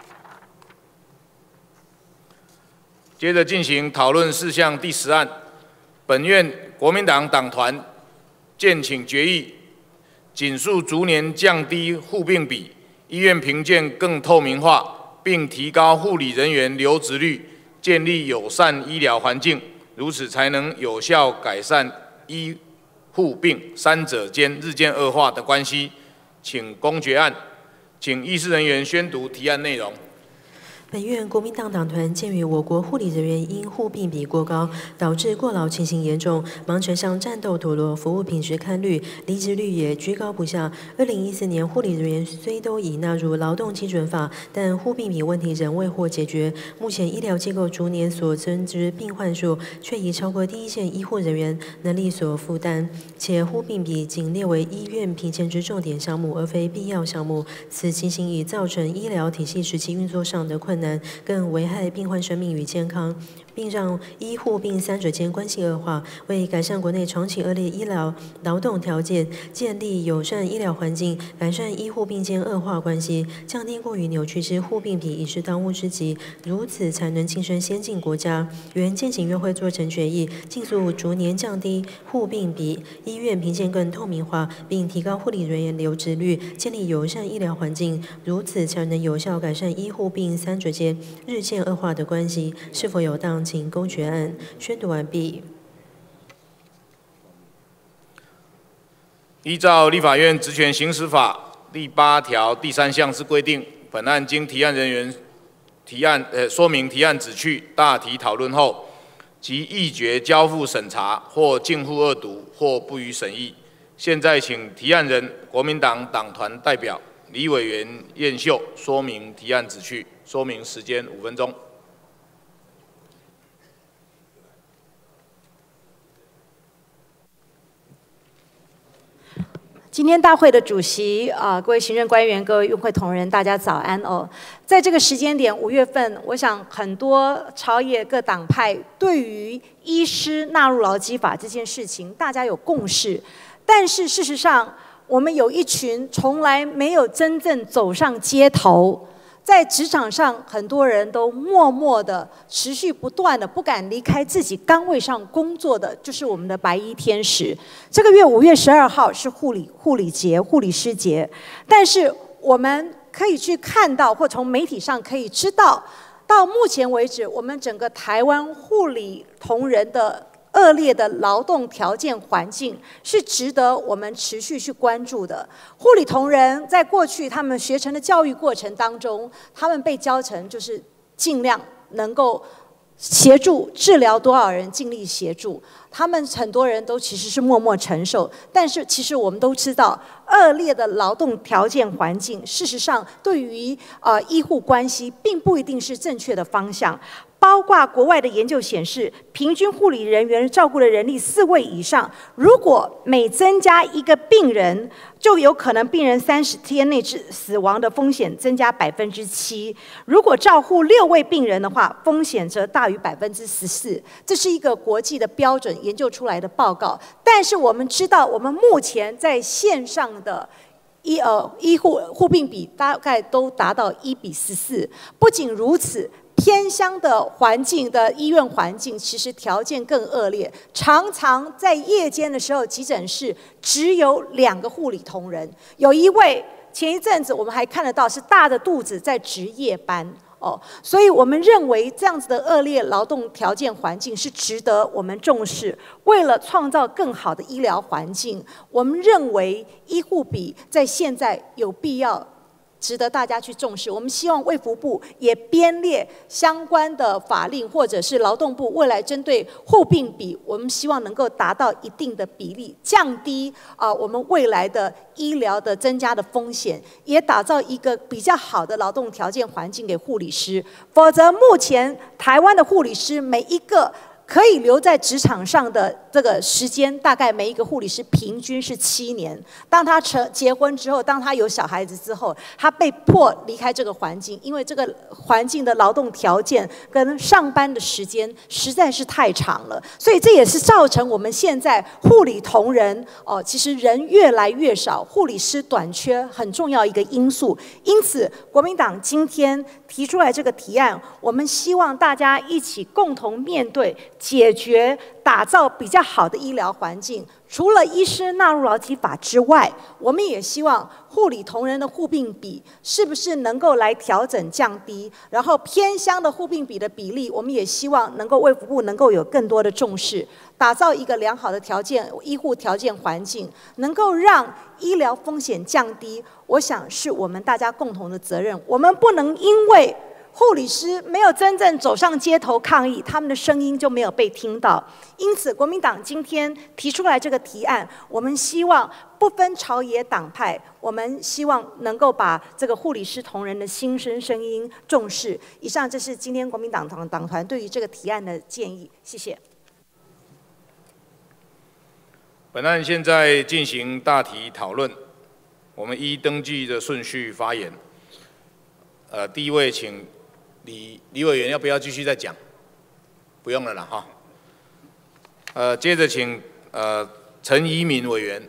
接着进行讨论事项第10案，本院国民党党团建请决议，紧速逐年降低护病比，医院评鉴更透明化，并提高护理人员留职率，建立友善医疗环境，如此才能有效改善医护病三者间日渐恶化的关系。请公决案，请议事人员宣读提案内容。 本院国民党党团鉴于我国护理人员因护病比过高，导致过劳情形严重，忙成上战斗陀螺，服务品质堪虑，离职率也居高不下。2014年，护理人员虽都已纳入劳动基准法，但护病比问题仍未获解决。目前医疗机构逐年所增之病患数，却已超过第一线医护人员能力所负担，且护病比仅列为医院评鉴之重点项目，而非必要项目。此情形已造成医疗体系实际运作上的困难，更危害病患生命与健康，并让医护病三者间关系恶化。为改善国内长期恶劣医疗劳动条件，建立友善医疗环境，改善医护病间恶化关系，降低过于扭曲之护病比，已是当务之急。如此才能晋升先进国家。原建请院会做成决议，尽速逐年降低护病比，医院评鉴更透明化，并提高护理人员留职率，建立友善医疗环境。如此才能有效改善医护病三者间日渐恶化的关系。是否有当？请公决案宣读完毕。 依照立法院职权行使法第8条第3项之规定，本案经提案人员说明提案旨趣，大体讨论后，即议决交付审查，或逕付二读，或不予审议。现在请提案人国民党党团代表李委员燕秀说明提案旨趣，说明时间5分钟。 今天大会的主席各位行政官员、各位院会同仁，大家早安哦。在这个时间点，5月份，我想很多朝野各党派对于医师纳入劳基法这件事情，大家有共识。但是事实上，我们有一群从来没有真正走上街头。在职场上，很多人都默默的、持续不断的不敢离开自己岗位上工作的，就是我们的白衣天使。这个月5月12号是护理节、护理师节，但是我们可以去看到，或从媒体上可以知道，到目前为止，我们整个台湾护理同仁的恶劣的劳动条件环境是值得我们持续去关注的。护理同仁在过去他们学成的教育过程当中，他们被教成就是尽量能够协助治疗多少人，尽力协助。他们很多人都其实是默默承受，但是其实我们都知道，恶劣的劳动条件环境，事实上对于医护关系并不一定是正确的方向。包括国外的研究显示，平均护理人员照顾的人力4位以上，如果每增加一个病人，就有可能病人30天内死亡的风险增加7%。如果照护6位病人的话，风险则大于14%。这是一个国际的标准研究出来的报告。但是我们知道，我们目前在线上的医护病比大概都达到1:14。不仅如此，偏乡的环境的医院环境其实条件更恶劣，常常在夜间的时候，急诊室只有2个护理同仁，有一位前一阵子我们还看得到是大着肚子在值夜班。所以我们认为这样子的恶劣劳动条件环境是值得我们重视。为了创造更好的医疗环境，我们认为医护比在现在有必要值得大家去重视。我们希望卫福部也编列相关的法令，或者是劳动部未来针对护病比，我们希望能够达到一定的比例，降低我们未来的医疗的增加的风险，也打造一个比较好的劳动条件环境给护理师。否则，目前台湾的护理师每一个可以留在职场上的这个时间，大概每一个护理师平均是7年。当他结婚之后，当他有小孩子之后，他被迫离开这个环境，因为这个环境的劳动条件跟上班的时间实在是太长了。所以这也是造成我们现在护理同仁其实人越来越少，护理师短缺很重要一个因素。因此，国民党今天提出来这个提案，我们希望大家一起共同面对、解决、打造比较好的医疗环境。除了医师纳入劳基法之外，我们也希望护理同仁的护病比是不是能够来调整降低，然后偏乡的护病比的比例，我们也希望能够卫福部能够有更多的重视，打造一个良好的医护条件环境，能够让医疗风险降低。我想是我们大家共同的责任。我们不能因为护理师没有真正走上街头抗议，他们的声音就没有被听到。因此，国民党今天提出来这个提案，我们希望不分朝野党派，我们希望能够把这个护理师同仁的心声音重视。以上，这是今天国民党党团对于这个提案的建议。谢谢。 本案现在进行大题讨论，我们依登记的顺序发言。第一位请李委员要不要继续再讲？不用了啦哈。接着请陈怡民委员。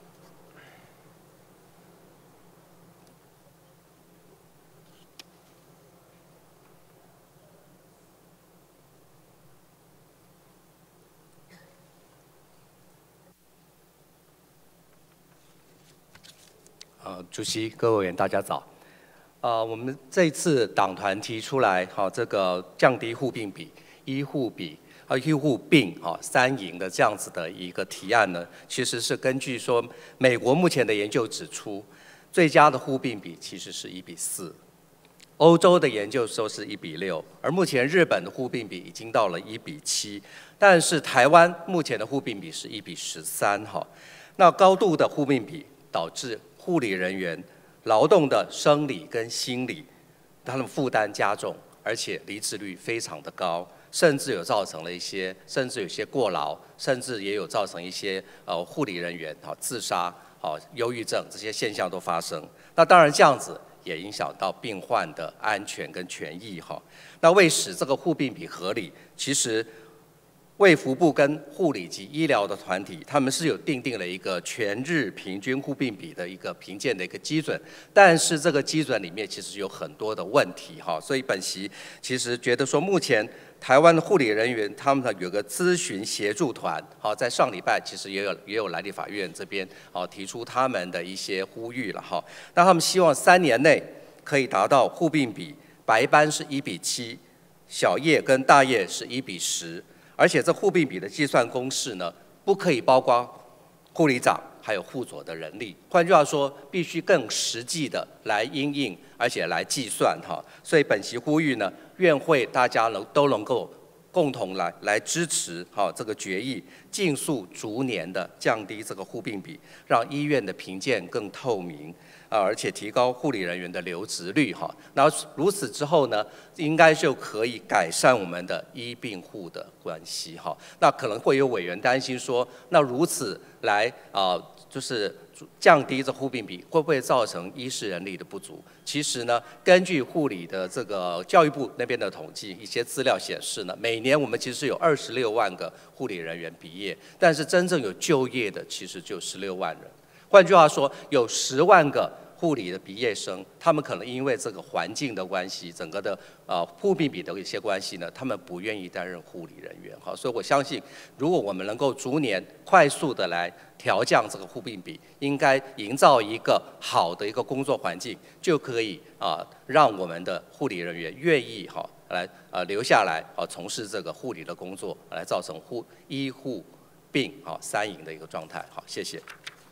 主席、各位委员，大家早。我们这一次党团提出来，这个降低护病比、医护比、医护病3赢的这样子的一个提案呢，其实是根据说美国目前的研究指出，最佳的护病比其实是1:4，欧洲的研究说是1:6，而目前日本的护病比已经到了1:7，但是台湾目前的护病比是1:13哈。那高度的护病比导致护理人员劳动的生理跟心理，他们负担加重，而且离职率非常的高，甚至有造成了一些，甚至有些过劳，甚至也有造成一些护理人员自杀、忧郁症这些现象都发生。那当然这样子也影响到病患的安全跟权益哈。那为使这个护病比合理，其实卫福部跟护理及医疗的团体，他们是有订定了一个全日平均护病比的一个评鉴的一个基准，但是这个基准里面其实有很多的问题哈，所以本席其实觉得说，目前台湾的护理人员他们有个咨询协助团，在上礼拜其实也有来立法院这边提出他们的一些呼吁了哈，那他们希望3年内可以达到护病比，白班是1:7，小夜跟大夜是1:10。而且这护病比的计算公式呢，不可以包括护理长还有护佐的人力。换句话说，必须更实际的来因应，而且来计算哈。所以本席呼吁呢，院会大家都能够共同来支持这个决议，尽速逐年的降低这个护病比，让医院的评鉴更透明。而且提高护理人员的留职率哈，那如此之后呢，应该就可以改善我们的医病护的关系哈。那可能会有委员担心说，那如此来就是降低这护病比，会不会造成医师人力的不足？其实呢，根据护理的这个教育部那边的统计，一些资料显示呢，每年我们其实有26万个护理人员毕业，但是真正有就业的其实就16万人。换句话说，有10万个护理的毕业生，他们可能因为这个环境的关系，整个的护病比的一些关系呢，他们不愿意担任护理人员。好，所以我相信，如果我们能够逐年快速的来调降这个护病比，应该营造一个好的一个工作环境，就可以让我们的护理人员愿意来留下来从事这个护理的工作，来造成医护病3赢的一个状态。好，谢谢。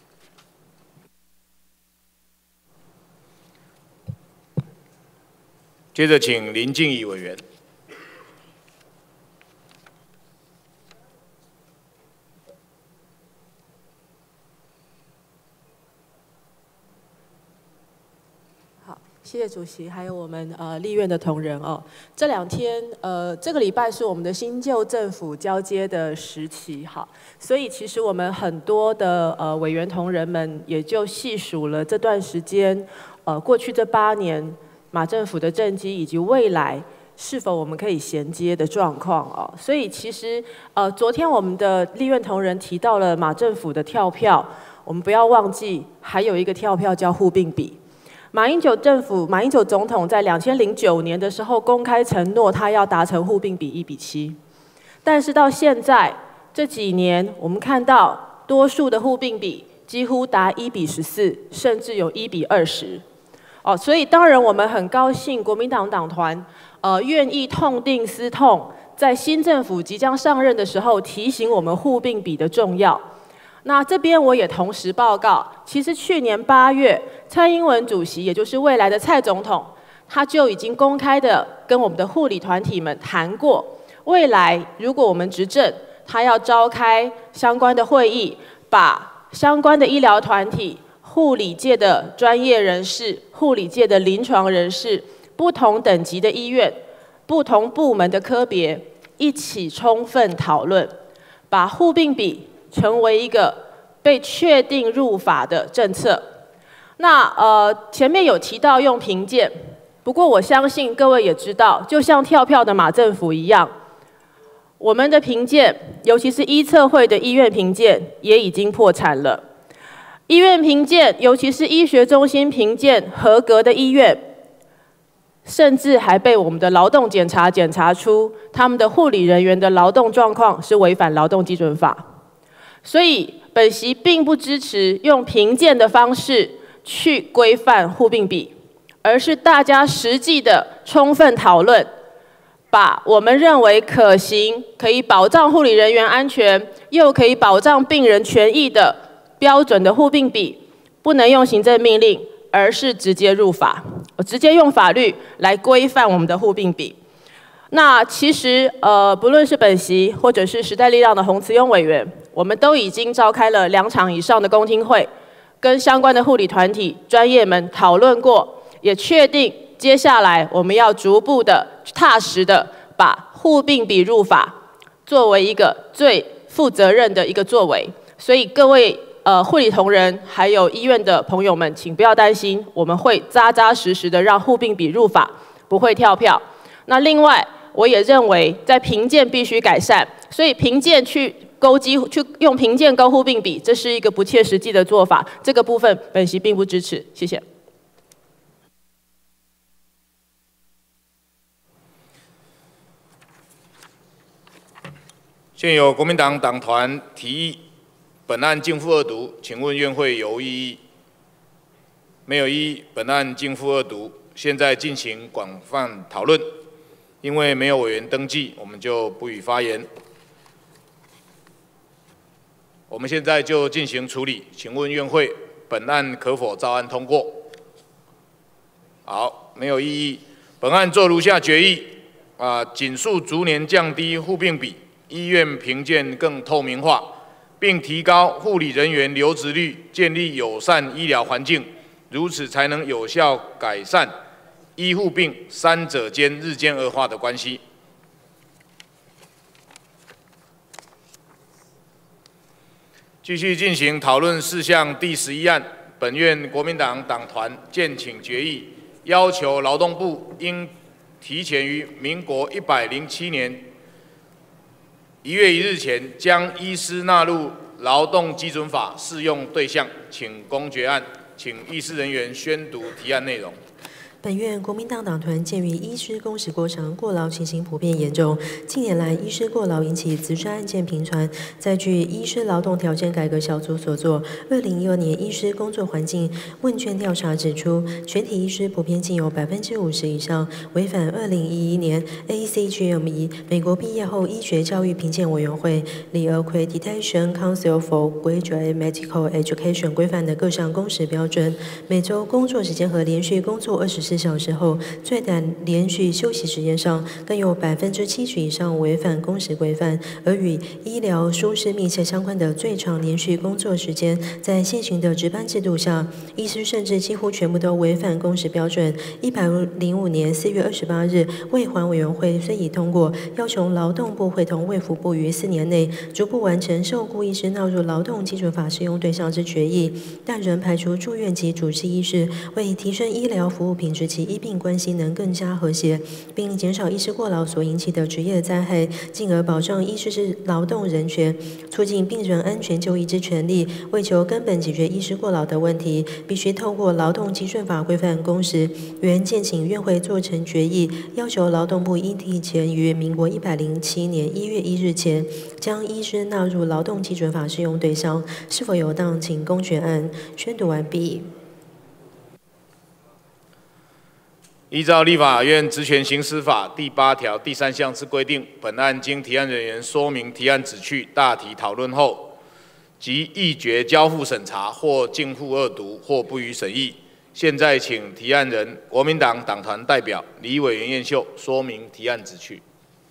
接着请林静怡委员。 好，谢谢主席，还有我们立院的同仁哦。这2天这个礼拜是我们的新旧政府交接的时期，好，所以其实我们很多的委员同仁们也就细数了这段时间过去这8年。马政府的政绩以及未来是否我们可以衔接的状况哦，所以其实昨天我们的立院同仁提到了马政府的跳票，我们不要忘记还有一个跳票叫护病比。马英九总统在2009年的时候公开承诺他要达成护病比1:7，但是到现在这几年，我们看到多数的护病比几乎达1:14，甚至有1:20。所以当然我们很高兴，国民党党团愿意痛定思痛，在新政府即将上任的时候，提醒我们护病比的重要。那这边我也同时报告，其实去年8月，蔡英文主席，也就是未来的蔡总统， 他就已经公开的跟我们的护理团体们谈过，未来如果我们执政，他要召开相关的会议，把相关的医疗团体、护理界的专业人士、护理界的临床人士、不同等级的医院、不同部门的科别一起充分讨论，把护病比成为一个被确定入法的政策。那前面有提到用评鉴，不过我相信各位也知道，就像跳票的马政府一样，我们的评鉴，尤其是医测会的医院评鉴，也已经破产了。医院评鉴，尤其是医学中心评鉴合格的医院，甚至还被我们的劳动检查出他们的护理人员的劳动状况是违反劳动基准法。所以本席并不支持用评鉴的方式去规范护病比，而是大家实际的充分讨论，把我们认为可行、可以保障护理人员安全，又可以保障病人权益的标准的护病比，不能用行政命令，而是直接入法，直接用法律来规范我们的护病比。那其实不论是本席或者是时代力量的洪慈庸委员，我们都已经召开了2场以上的公听会，跟相关的护理团体专业们讨论过，也确定接下来我们要逐步的踏实的把护病比入法作为一个最负责任的一个作为。所以各位护理同仁还有医院的朋友们，请不要担心，我们会扎扎实实的让护病比入法，不会跳票。那另外我也认为在评鉴必须改善，所以评鉴去用评鉴勾护病比，这是一个不切实际的做法，这个部分本席并不支持。谢谢。 现有国民党党团提议本案逕付2读，请问院会有无异议？没有异议，本案逕付2读。现在进行广泛讨论，因为没有委员登记，我们就不予发言。我们现在就进行处理，请问院会本案可否照案通过？好，没有异议。本案做如下决议：紧速逐年降低护病比，医院评鉴更透明化，并提高护理人员留职率，建立友善医疗环境，如此才能有效改善医护病3者间日渐恶化的关系。继续进行讨论事项第11案，本院国民党党团建请决议，要求劳动部应提前于民国107年1月1日前，将医师纳入劳动基准法适用对象，请公决案。请议事人员宣读提案内容。 本院国民党党团鉴于医师工时过长、过劳情形普遍严重，近年来医师过劳引起咨询案件频传，在据医师劳动条件改革小组所作2012年医师工作环境问卷调查指出，全体医师普遍竟有50%以上违反2011年 ACGME 美国毕业后医学教育评鉴委员会 The Accreditation Council for Graduate Medical Education 规范的各项工时标准，每周工作时间和连续工作24小时后，最短连续休息时间上更有70%以上违反工时规范，而与医疗疏失密切相关的最长连续工作时间，在现行的值班制度下，医师甚至几乎全部都违反工时标准。105年4月28日，卫环委员会虽已通过要求劳动部会同卫福部于4年内逐步完成受雇医师纳入劳动基准法适用对象之决议，但仍排除住院及主治医师为提升医疗服务品质其医病关系能更加和谐，并减少医师过劳所引起的职业灾害，进而保障医师之劳动人权，促进病人安全就医之权利。为求根本解决医师过劳的问题，必须透过劳动基准法规范工时。原建请院会做成决议，要求劳动部应提前于民国107年1月1日前，将医师纳入劳动基准法适用对象。是否有当？请公决案宣读完毕。 依照立法院职权行使法第8条第3项之规定，本案经提案人员说明提案旨趣、大体讨论后，即议决交付审查，或逕付2读，或不予审议。 现在请提案人国民党党团代表李委员燕秀说明提案旨趣。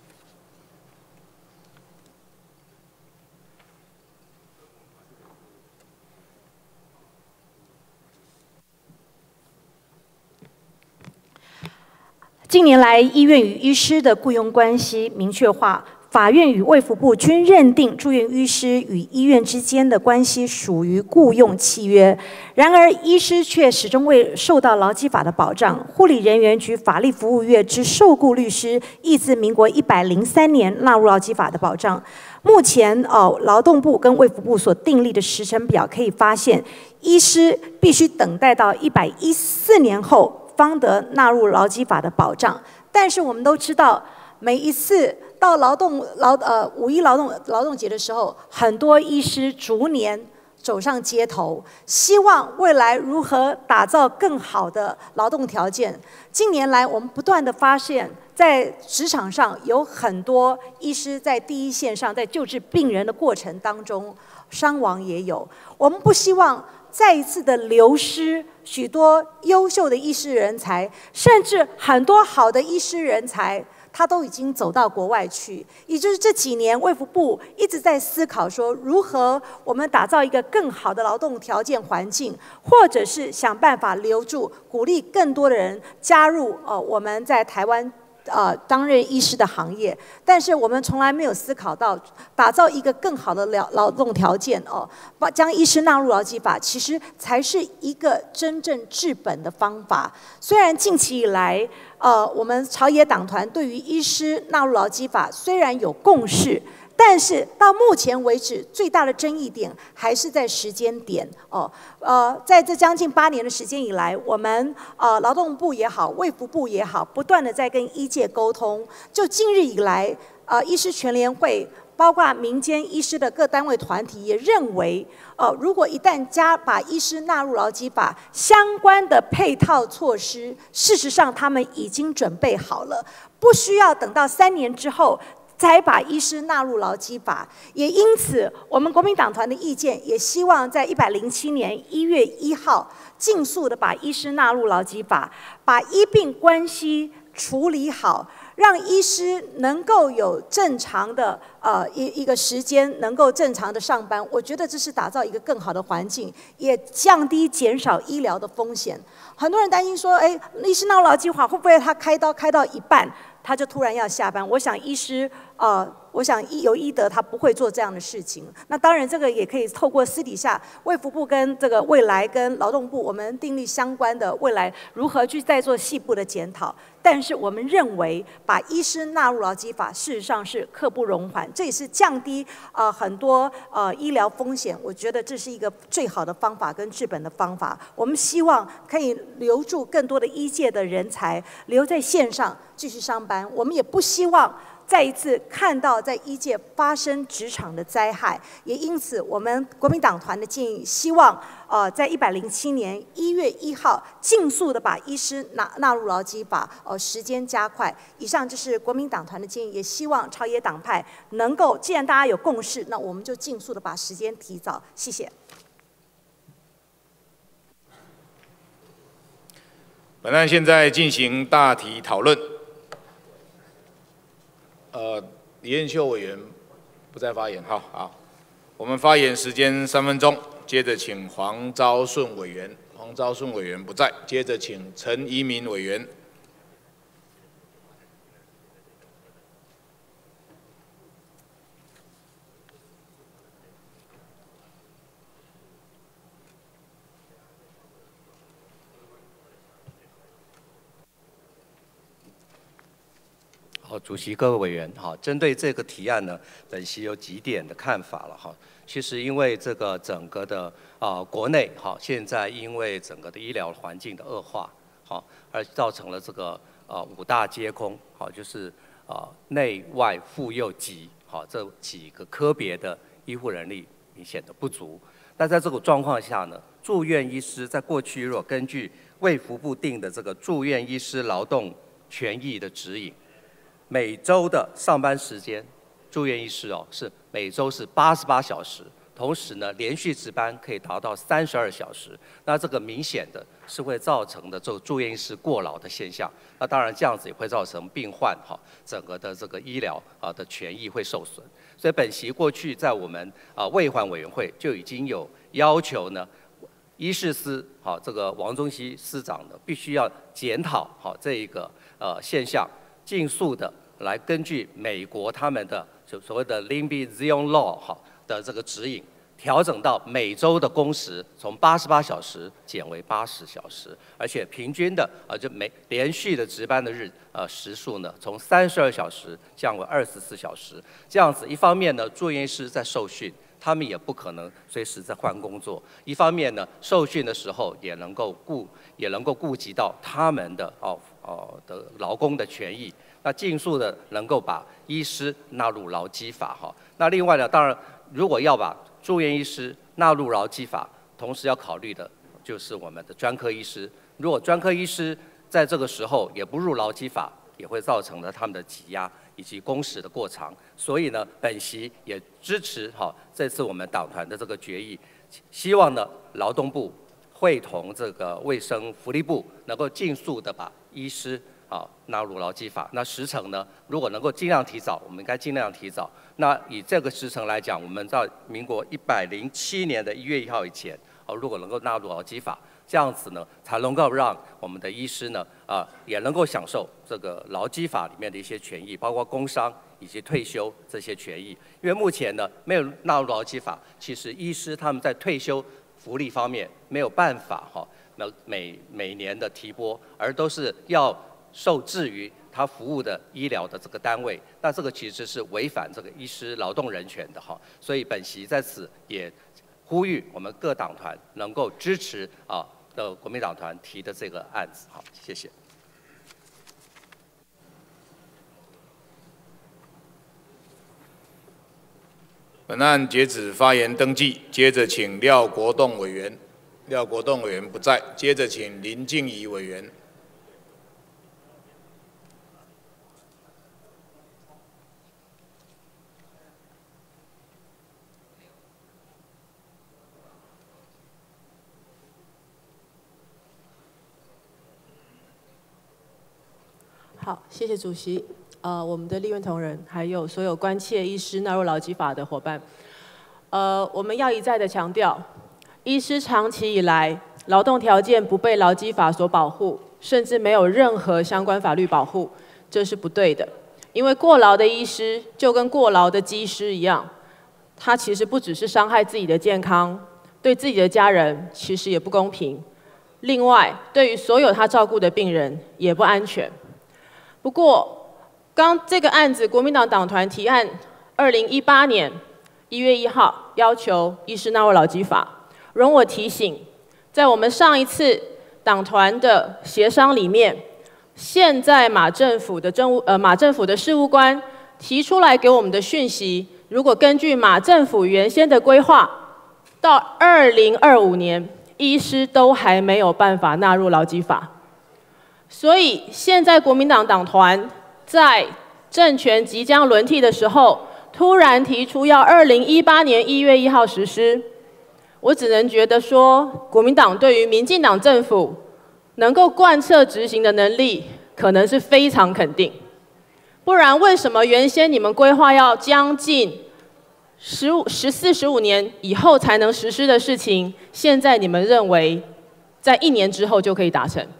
近年来，医院与医师的雇佣关系明确化。法院与卫福部均认定住院医师与医院之间的关系属于雇用契约，然而医师却始终未受到劳基法的保障。护理人员及法律服务业之受雇律师，亦自民国103年纳入劳基法的保障。目前劳动部跟卫福部所订立的时程表可以发现，医师必须等待到114年后方得纳入劳基法的保障。但是我们都知道，每一次到五一劳动节的时候，很多医师逐年走上街头，希望未来如何打造更好的劳动条件。近年来，我们不断的发现，在职场上有很多医师在第一线上，在救治病人的过程当中，伤亡也有。我们不希望再一次的流失许多优秀的医师人才，甚至很多好的医师人才，他都已经走到国外去。也就是这几年，卫福部一直在思考说，如何我们打造一个更好的劳动条件环境，或者是想办法留住、鼓励更多的人加入我们在台湾担任医师的行业。但是我们从来没有思考到打造一个更好的劳动条件将医师纳入劳基法，其实才是一个真正治本的方法。虽然近期以来我们朝野党团对于医师纳入劳基法虽然有共识，但是到目前为止，最大的争议点还是在时间点在这将近8年的时间以来，我们劳动部也好，卫福部也好，不断的在跟医界沟通。就近日以来，医师全联会，包括民间医师的各单位团体也认为，如果一旦把医师纳入劳基法，相关的配套措施，事实上他们已经准备好了，不需要等到3年之后才把医师纳入劳基法。也因此，我们国民党团的意见也希望在107年1月1号，尽速的把医师纳入劳基法，把医病关系处理好，让医师能够有正常的一个时间，能够正常的上班。我觉得这是打造一个更好的环境，也减少医疗的风险。很多人担心说，医师纳入劳基法会不会他开刀开到一半，他就突然要下班？我想医师我想有医德，他不会做这样的事情。那当然，这个也可以透过私底下卫福部跟这个未来跟劳动部，我们订立相关的未来如何去再做细部的检讨。但是我们认为，把医师纳入劳基法，事实上是刻不容缓，这也是降低很多医疗风险。我觉得这是一个最好的方法跟治本的方法。我们希望可以留住更多的医界的人才，留在线上继续上班。我们也不希望再一次看到在医界发生职场的灾害，也因此我们国民党团的建议，希望在107年1月1号尽速的把医师纳入劳基法，时间加快。以上就是国民党团的建议，也希望朝野党派能够，既然大家有共识，那我们就尽速的把时间提早。谢谢。 本案现在进行大题讨论。李彦秀委员不再发言，好，我们发言时间3分钟。接着请黄昭顺委员，黄昭顺委员不在，接着请陈怡民委员。 主席、各位委员，针对这个提案呢，本席有几点的看法了其实因为这个整个的国内现在因为整个的医疗环境的恶化而造成了这个5大皆空就是内外妇幼疾这几个科别的医护人力明显的不足。那在这个状况下呢，住院医师在过去如果根据卫福部定的这个住院医师劳动权益的指引，每周的上班时间，住院医师是每周是88小时， 同时呢，连续值班可以达到32小时，那这个明显的是会造成的这个住院医师过劳的现象。那当然这样子也会造成病患整个的这个医疗的权益会受损。所以本席过去在我们卫环委员会就已经有要求呢，医事司这个王宗熙司长呢，必须要检讨这一个现象，尽速的来根据美国他们的所谓的 Limby Zion Law 的这个指引，调整到每周的工时从88小时减为80小时，而且平均的就连续的值班的时数呢，从32小时降为24小时。这样子，一方面呢，住院医师在受训，他们也不可能随时在换工作；一方面呢，受训的时候也能够顾及到他们的的劳工的权益。那尽速的能够把医师纳入劳基法那另外呢，当然如果要把住院医师纳入劳基法，同时要考虑的就是我们的专科医师。如果专科医师在这个时候也不入劳基法，也会造成了他们的挤压以及工时的过长。所以呢，本席也支持这次我们党团的这个决议，希望呢劳动部会同这个卫生福利部能够尽速的把医师纳入劳基法。那时程呢，如果能够尽量提早，我们应该尽量提早。那以这个时程来讲，我们到民国107年的1月1号以前，如果能够纳入劳基法，这样子呢，才能够让我们的医师呢，也能够享受这个劳基法里面的一些权益，包括工伤以及退休这些权益。因为目前呢，没有纳入劳基法，其实医师他们在退休福利方面没有办法每年的提拨，而都是要受制于他服务的医疗的这个单位，那这个其实是违反这个医师劳动人权的所以本席在此也呼吁我们各党团能够支持的国民党团提的这个案子。好，谢谢。 本案截止发言登记，接着请廖国栋委员。廖国栋委员不在，接着请林静怡委员。 好，谢谢主席。我们的立院同仁，还有所有关切医师纳入劳基法的伙伴，我们要一再的强调，医师长期以来劳动条件不被劳基法所保护，甚至没有任何相关法律保护，这是不对的。因为过劳的医师就跟过劳的机师一样，他其实不只是伤害自己的健康，对自己的家人其实也不公平。另外，对于所有他照顾的病人也不安全。不过，刚这个案子，国民党党团提案，2018年1月1号要求医师纳入劳基法。容我提醒，在我们上一次党团的协商里面，现在马政府的事务官提出来给我们的讯息，如果根据马政府原先的规划，到2025年，医师都还没有办法纳入劳基法。所以现在国民党党团在政权即将轮替的时候，突然提出要2018年1月1号实施，我只能觉得说，国民党对于民进党政府能够贯彻执行的能力，可能是非常肯定。不然为什么原先你们规划要将近14、15年以后才能实施的事情，现在你们认为在1年之后就可以达成？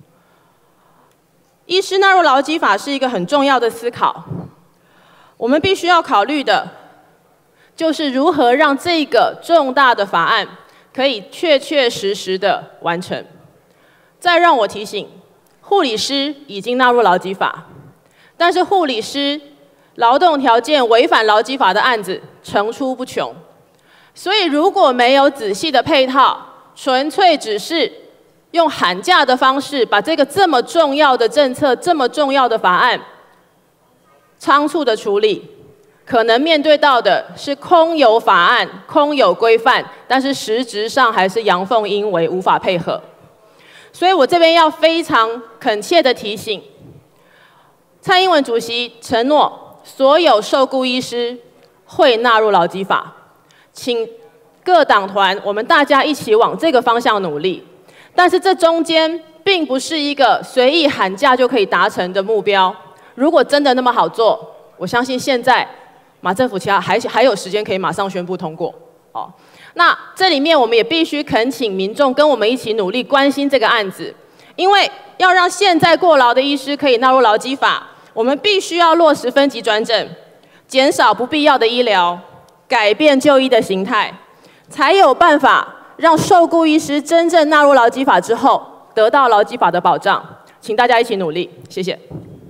医师纳入劳基法是一个很重要的思考，我们必须要考虑的，就是如何让这个重大的法案可以确确实实的完成。再让我提醒，护理师已经纳入劳基法，但是护理师劳动条件违反劳基法的案子层出不穷，所以如果没有仔细的配套，纯粹只是用喊价的方式，把这个这么重要的政策、这么重要的法案仓促的处理，可能面对到的是空有法案、空有规范，但是实质上还是阳奉阴违，无法配合。所以我这边要非常恳切的提醒，蔡英文主席承诺所有受雇医师会纳入劳基法，请各党团我们大家一起往这个方向努力。但是这中间并不是一个随意喊价就可以达成的目标。如果真的那么好做，我相信现在马政府其他还有时间可以马上宣布通过。哦，那这里面我们也必须恳请民众跟我们一起努力关心这个案子，因为要让现在过劳的医师可以纳入劳基法，我们必须要落实分级转诊，减少不必要的医疗，改变就医的形态，才有办法让受雇医师真正纳入劳基法之后，得到劳基法的保障。请大家一起努力，谢谢。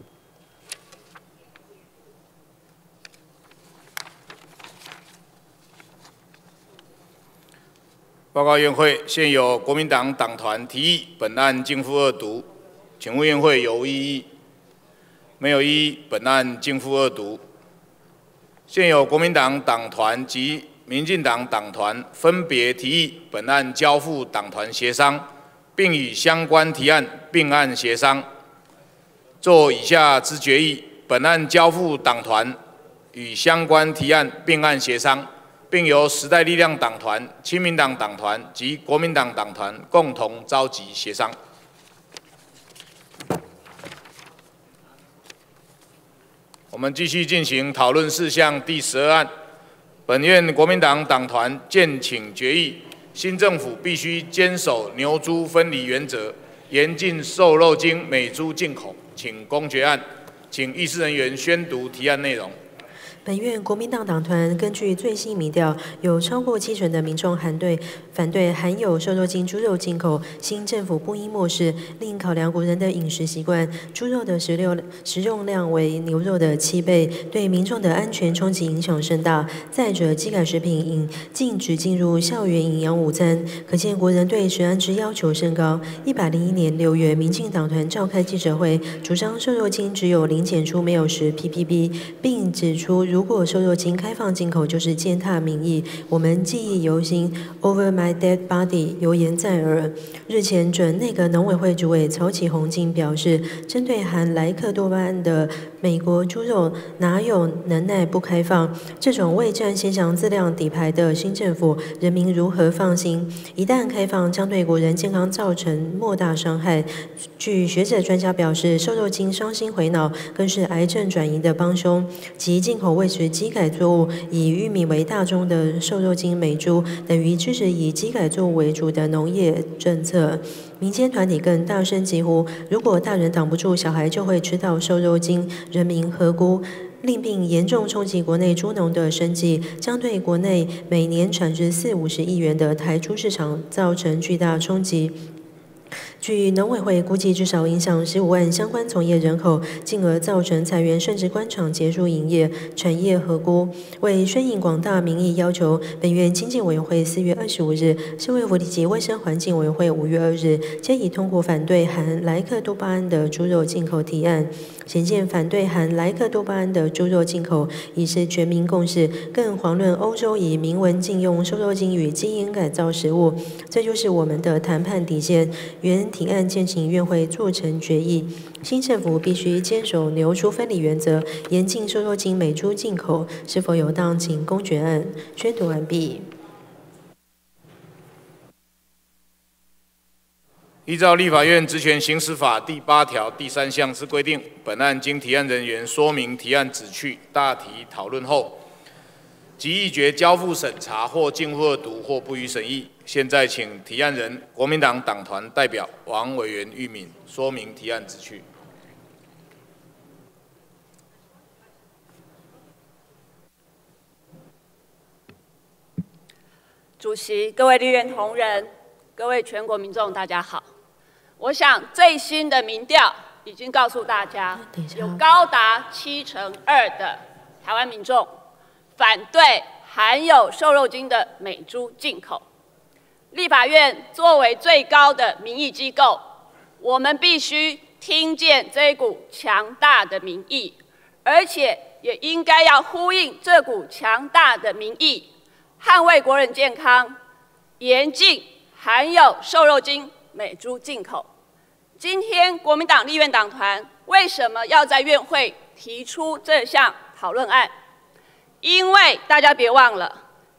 报告院会，现有国民党党团提议本案逕付二读，请问院会有无异议？没有异议，本案逕付二读。现有国民党党团及民进党党团分别提议本案交付党团协商，并与相关提案并案协商。做以下之决议：本案交付党团与相关提案并案协商，并由时代力量党团、亲民党党团及国民党党团共同召集协商。我们继续进行讨论事项第12案。本院国民党党团建请决议，新政府必须坚守牛猪分离原则，严禁瘦肉精美猪进口，请公决案。请议事人员宣读提案内容。 本院国民党党团根据最新民调，有超过70%的民众反对含有瘦肉精猪肉进口。新政府不应漠视，另考量国人的饮食习惯，猪肉的食用量为牛肉的7倍，对民众的安全冲击影响甚大。再者，基改食品应禁止进入校园营养午餐，可见国人对食安之要求甚高。101年6月，民进党团召开记者会，主张瘦肉精只有零检出，没有10 ppb， 并指出，如果瘦肉精开放进口，就是践踏民意。我们记忆犹新 ，Over my dead body， 油言在耳。日前，准内阁农委会主委曹启宏竟表示，针对含莱克多巴胺的美国猪肉，哪有能耐不开放？这种未占先详资料底牌的新政府，人民如何放心？一旦开放，将对国人健康造成莫大伤害。据学者专家表示，瘦肉精伤心回脑，更是癌症转移的帮凶。及进口未持基改作物，以玉米为大宗的瘦肉精美猪，等于支持以基改作物为主的农业政策。民间团体更大声疾呼：如果大人挡不住，小孩就会吃到瘦肉精，人民何辜？令并严重冲击国内猪农的生计，将对国内每年产值40-50亿元的台猪市场造成巨大冲击。据农委会估计，至少影响15万相关从业人口，进而造成裁员甚至官场结束营业，产业何辜？为顺应广大民意要求，本院经济委员会4月25日，社会福利及卫生环境委员会5月2日，皆已通过反对含莱克多巴胺的猪肉进口提案。显见反对含莱克多巴胺的猪肉进口已是全民共识，更遑论欧洲以明文禁用瘦肉精与基因改造食物，这就是我们的谈判底线。原提案建请院会做成决议，新政府必须坚守牛猪分离原则，严禁瘦肉精美猪进口，是否有当？请公决案宣读完毕。 依照立法院职权行使法第8条第3项之规定，本案经提案人员说明提案旨趣，大体讨论后，即议决交付审查或逕付二读或不予审议。现在请提案人国民党党团代表王委员玉敏说明提案旨趣。 主席、各位立院同仁、各位全国民众，大家好。我想最新的民调已经告诉大家，有高达2%的台湾民众反对含有瘦肉精的美猪进口。立法院作为最高的民意机构，我们必须听见这股强大的民意，而且也应该要呼应这股强大的民意，捍卫国人健康，严禁含有瘦肉精美猪进口。今天国民党立院党团为什么要在院会提出这项讨论案？因为大家别忘了，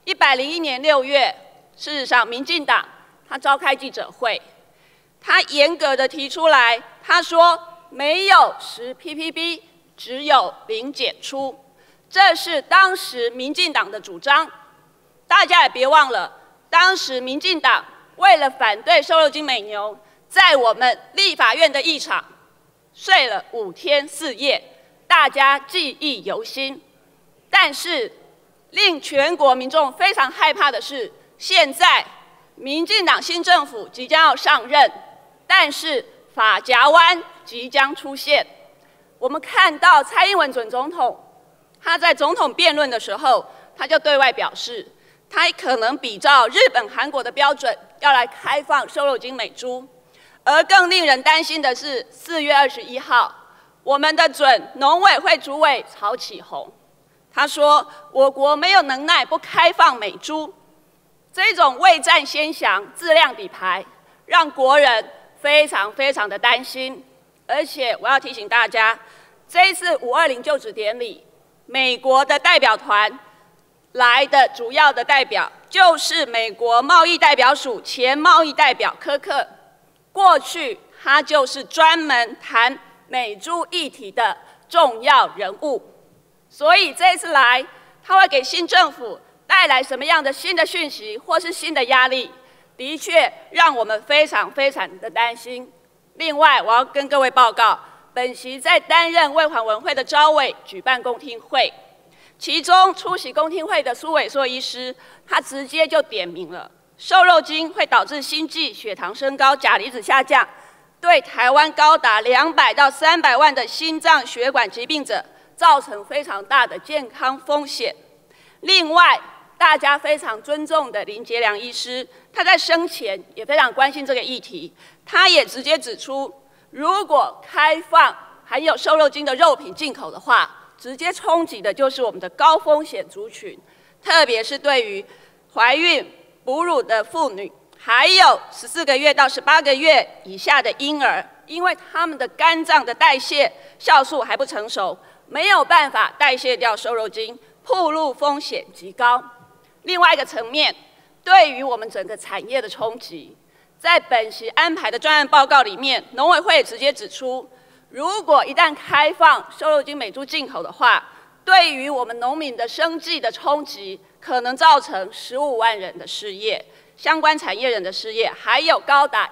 101年6月，事实上，民进党他召开记者会，他严格的提出来，他说没有10 ppb， 只有0检出，这是当时民进党的主张。大家也别忘了，当时民进党为了反对瘦肉精美牛，在我们立法院的议场睡了5天4夜，大家记忆犹新。但是令全国民众非常害怕的是，现在民进党新政府即将要上任，但是法夹湾即将出现。我们看到蔡英文准总统，他在总统辩论的时候，他就对外表示，他可能比照日本、韩国的标准，要来开放瘦肉精美猪。而更令人担心的是，4月21号，我们的准农委会主委曹启宏，他说我国没有能耐不开放美猪，这种未战先降、自量底牌，让国人非常的担心。而且我要提醒大家，这一次520就职典礼，美国的代表团来的主要的代表就是美国贸易代表署前贸易代表柯克。过去他就是专门谈美猪议题的重要人物，所以这次来，他会给新政府带来什么样的新的讯息或是新的压力，的确让我们非常的担心。另外，我要跟各位报告，本席在担任卫环文会的召委举办公听会，其中出席公听会的苏伟硕医师，他直接就点名了，瘦肉精会导致心悸、血糖升高、钾离子下降，对台湾高达200到300万的心脏血管疾病者造成非常大的健康风险。另外，大家非常尊重的林杰良医师，他在生前也非常关心这个议题，他也直接指出，如果开放含有瘦肉精的肉品进口的话，直接冲击的就是我们的高风险族群，特别是对于怀孕、哺乳的妇女，还有14个月到18个月以下的婴儿，因为他们的肝脏的代谢酵素还不成熟，没有办法代谢掉瘦肉精，暴露风险极高。另外一个层面，对于我们整个产业的冲击，在本席安排的专案报告里面，农委会也直接指出，如果一旦开放瘦肉精美猪进口的话，对于我们农民的生计的冲击，可能造成15万人的失业，相关产业人的失业，还有高达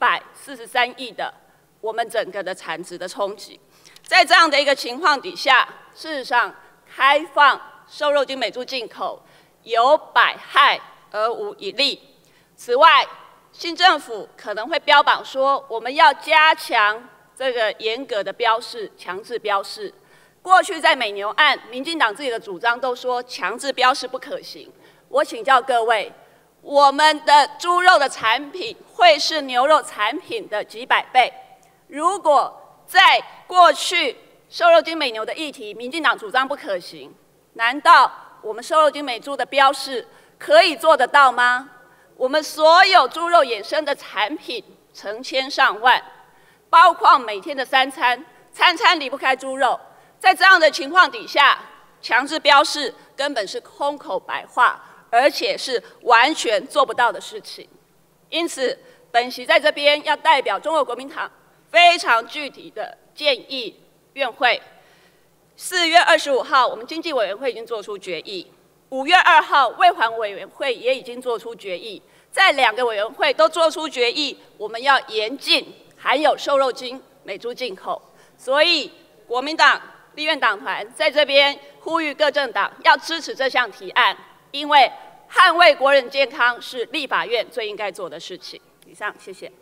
143亿的我们整个的产值的冲击。在这样的一个情况底下，事实上开放瘦肉精美猪进口有百害而无一利。此外，新政府可能会标榜说，我们要加强这个严格的标示、强制标示。过去在美牛案，民进党自己的主张都说强制标示不可行。我请教各位，我们的猪肉的产品会是牛肉产品的几百倍？如果在过去瘦肉精美牛的议题，民进党主张不可行，难道我们瘦肉精美猪的标示可以做得到吗？我们所有猪肉衍生的产品成千上万，包括每天的3餐，餐餐离不开猪肉。在这样的情况底下，强制标示根本是空口白话，而且是完全做不到的事情。因此，本席在这边要代表中国国民党非常具体的建议院会。4月25号，我们经济委员会已经做出决议；5月2号，卫环委员会也已经做出决议。在2个委员会都做出决议，我们要严禁含有瘦肉精美猪进口。所以，国民党立院党团在这边呼吁各政党要支持这项提案，因为捍卫国人健康是立法院最应该做的事情。以上，谢谢。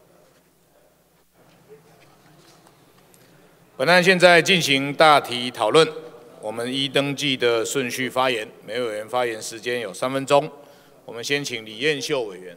本案现在进行大题讨论，我们依登记的顺序发言，每位委员发言时间有3分钟。我们先请李彦秀委员。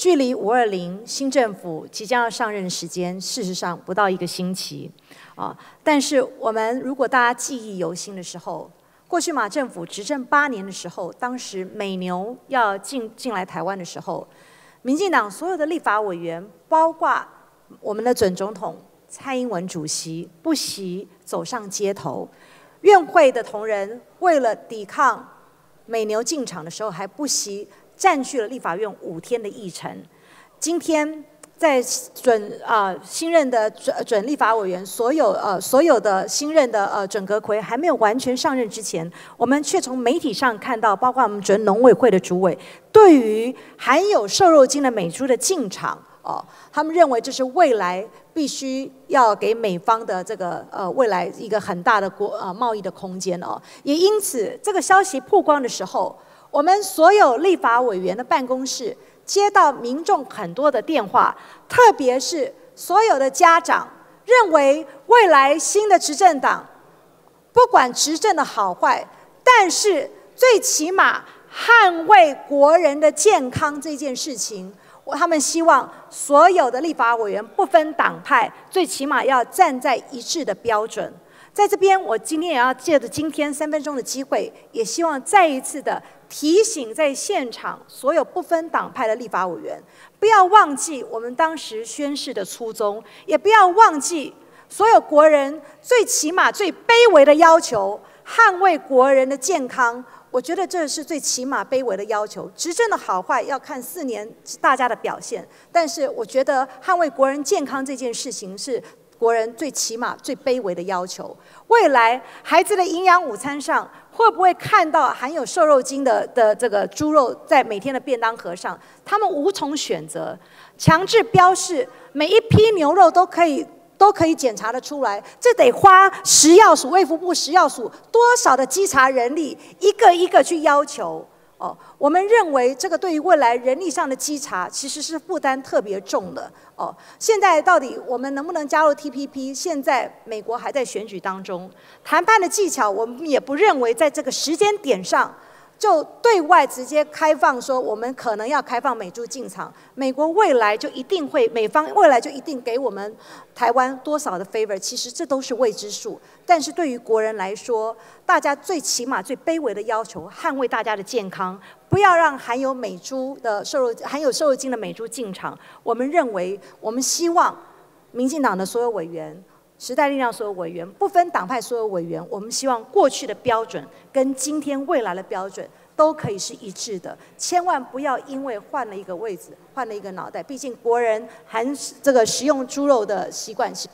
距离520新政府即将要上任时间，事实上不到1个星期，但是我们如果大家记忆犹新的时候，过去马政府执政8年的时候，当时美牛要进来台湾的时候，民进党所有的立法委员，包括我们的准总统蔡英文主席，不惜走上街头。院会的同仁为了抵抗美牛进场的时候，还不惜占据了立法院5天的议程。今天在新任的准立法委员所有的新任的准阁揆还没有完全上任之前，我们却从媒体上看到，包括我们准农委会的主委对于含有瘦肉精的美猪的进场，他们认为这是未来必须要给美方的这个未来一个很大的贸易的空间也因此这个消息曝光的时候，我们所有立法委员的办公室接到民众很多的电话，特别是所有的家长认为未来新的执政党不管执政的好坏，但是最起码捍卫国人的健康这件事情，他们希望所有的立法委员不分党派，最起码要站在一致的标准。在这边，我今天也要借着今天3分钟的机会，也希望再一次的提醒在现场所有不分党派的立法委员，不要忘记我们当时宣誓的初衷，也不要忘记所有国人最起码最卑微的要求，捍卫国人的健康。我觉得这是最起码卑微的要求。执政的好坏要看4年大家的表现，但是我觉得捍卫国人健康这件事情是国人最起码最卑微的要求。未来孩子的营养午餐上会不会看到含有瘦肉精的这个猪肉在每天的便当盒上？他们无从选择，强制标示每一批牛肉都可以检查得出来，这得花食药署卫福部食药署多少的稽查人力，一个一个去要求。我们认为这个对于未来人力上的稽查其实是负担特别重的。现在到底我们能不能加入 TPP？ 现在美国还在选举当中，谈判的技巧我们也不认为在这个时间点上就对外直接开放说我们可能要开放美猪进场，美方未来就一定给我们台湾多少的 favor， 其实这都是未知数。但是对于国人来说，大家最起码最卑微的要求，捍卫大家的健康，不要让含有瘦肉精的美猪进场。我们希望民进党的所有委员，时代力量所有委员，不分党派所有委员，我们希望过去的标准跟今天未来的标准都可以是一致的，千万不要因为换了一个位置，换了一个脑袋，毕竟国人这个食用猪肉的习惯是。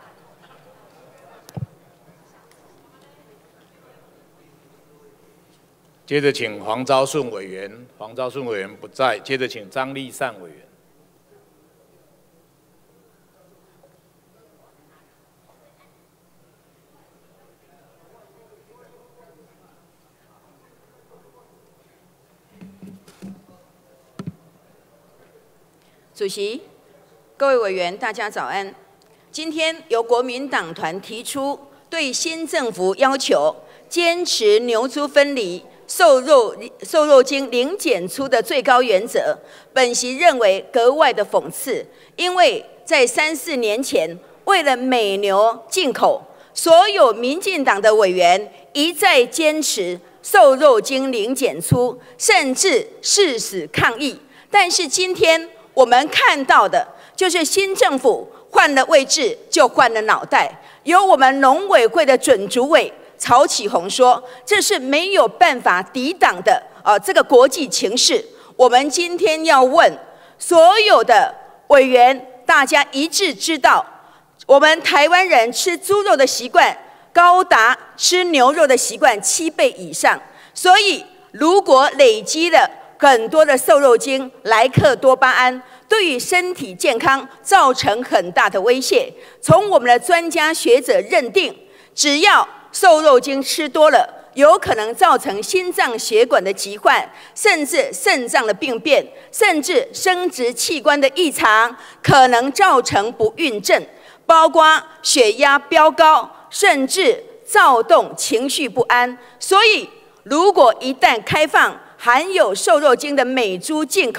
接着请黄昭顺委员，黄昭顺委员不在，接着请张立善委员。 主席、各位委员，大家早安。今天由国民党团提出对新政府要求坚持牛猪分离、瘦肉精零检出的最高原则，本席认为格外的讽刺，因为在3、4年前，为了美牛进口，所有民进党的委员一再坚持瘦肉精零检出，甚至誓死抗议。但是今天我们看到的就是新政府换了位置就换了脑袋，由我们农委会的准主委曹启宏说，这是没有办法抵挡的这个国际情势。我们今天要问所有的委员，大家一致知道，我们台湾人吃猪肉的习惯高达吃牛肉的习惯7倍以上，所以如果累积了很多的瘦肉精、莱克多巴胺，对于身体健康造成很大的威胁。从我们的专家学者认定，只要瘦肉精吃多了，有可能造成心脏血管的疾患，甚至肾脏的病变，甚至生殖器官的异常，可能造成不孕症，包括血压飙高，甚至躁动、情绪不安。所以，如果一旦开放含有瘦肉精的美猪进口，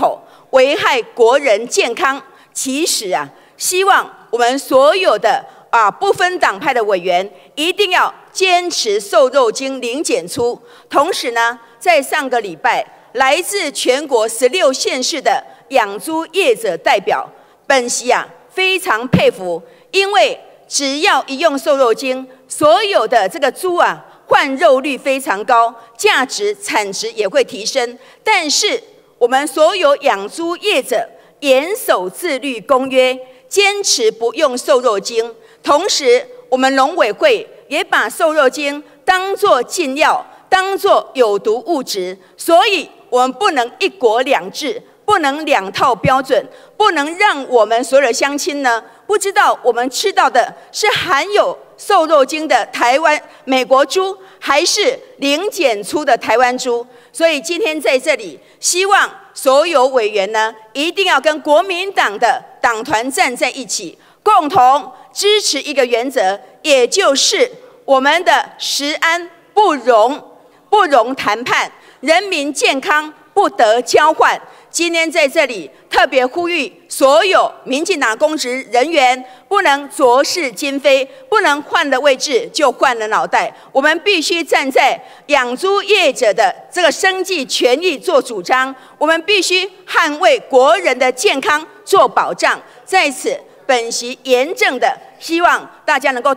危害国人健康。其实希望我们所有的不分党派的委员一定要坚持瘦肉精零检出。同时呢，在上个礼拜，来自全国16县市的养猪业者代表，本席非常佩服，因为只要一用瘦肉精，所有的这个猪换肉率非常高，价值产值也会提升。但是我们所有养猪业者严守自律公约，坚持不用瘦肉精。同时，我们农委会也把瘦肉精当作禁药，当作有毒物质，所以我们不能一国两制，不能两套标准，不能让我们所有的乡亲呢不知道我们吃到的是含有瘦肉精的台湾美国猪，还是零检出的台湾猪。所以今天在这里，希望所有委员呢一定要跟国民党的党团站在一起，共同支持一个原则，也就是我们的食安不容谈判，人民健康不得交换。今天在这里特别呼吁所有民进党公职人员，不能浊世今非，不能换了位置就换了脑袋。我们必须站在养猪业者的这个生计权益做主张，我们必须捍卫国人的健康做保障。在此，本席严正的希望大家能够。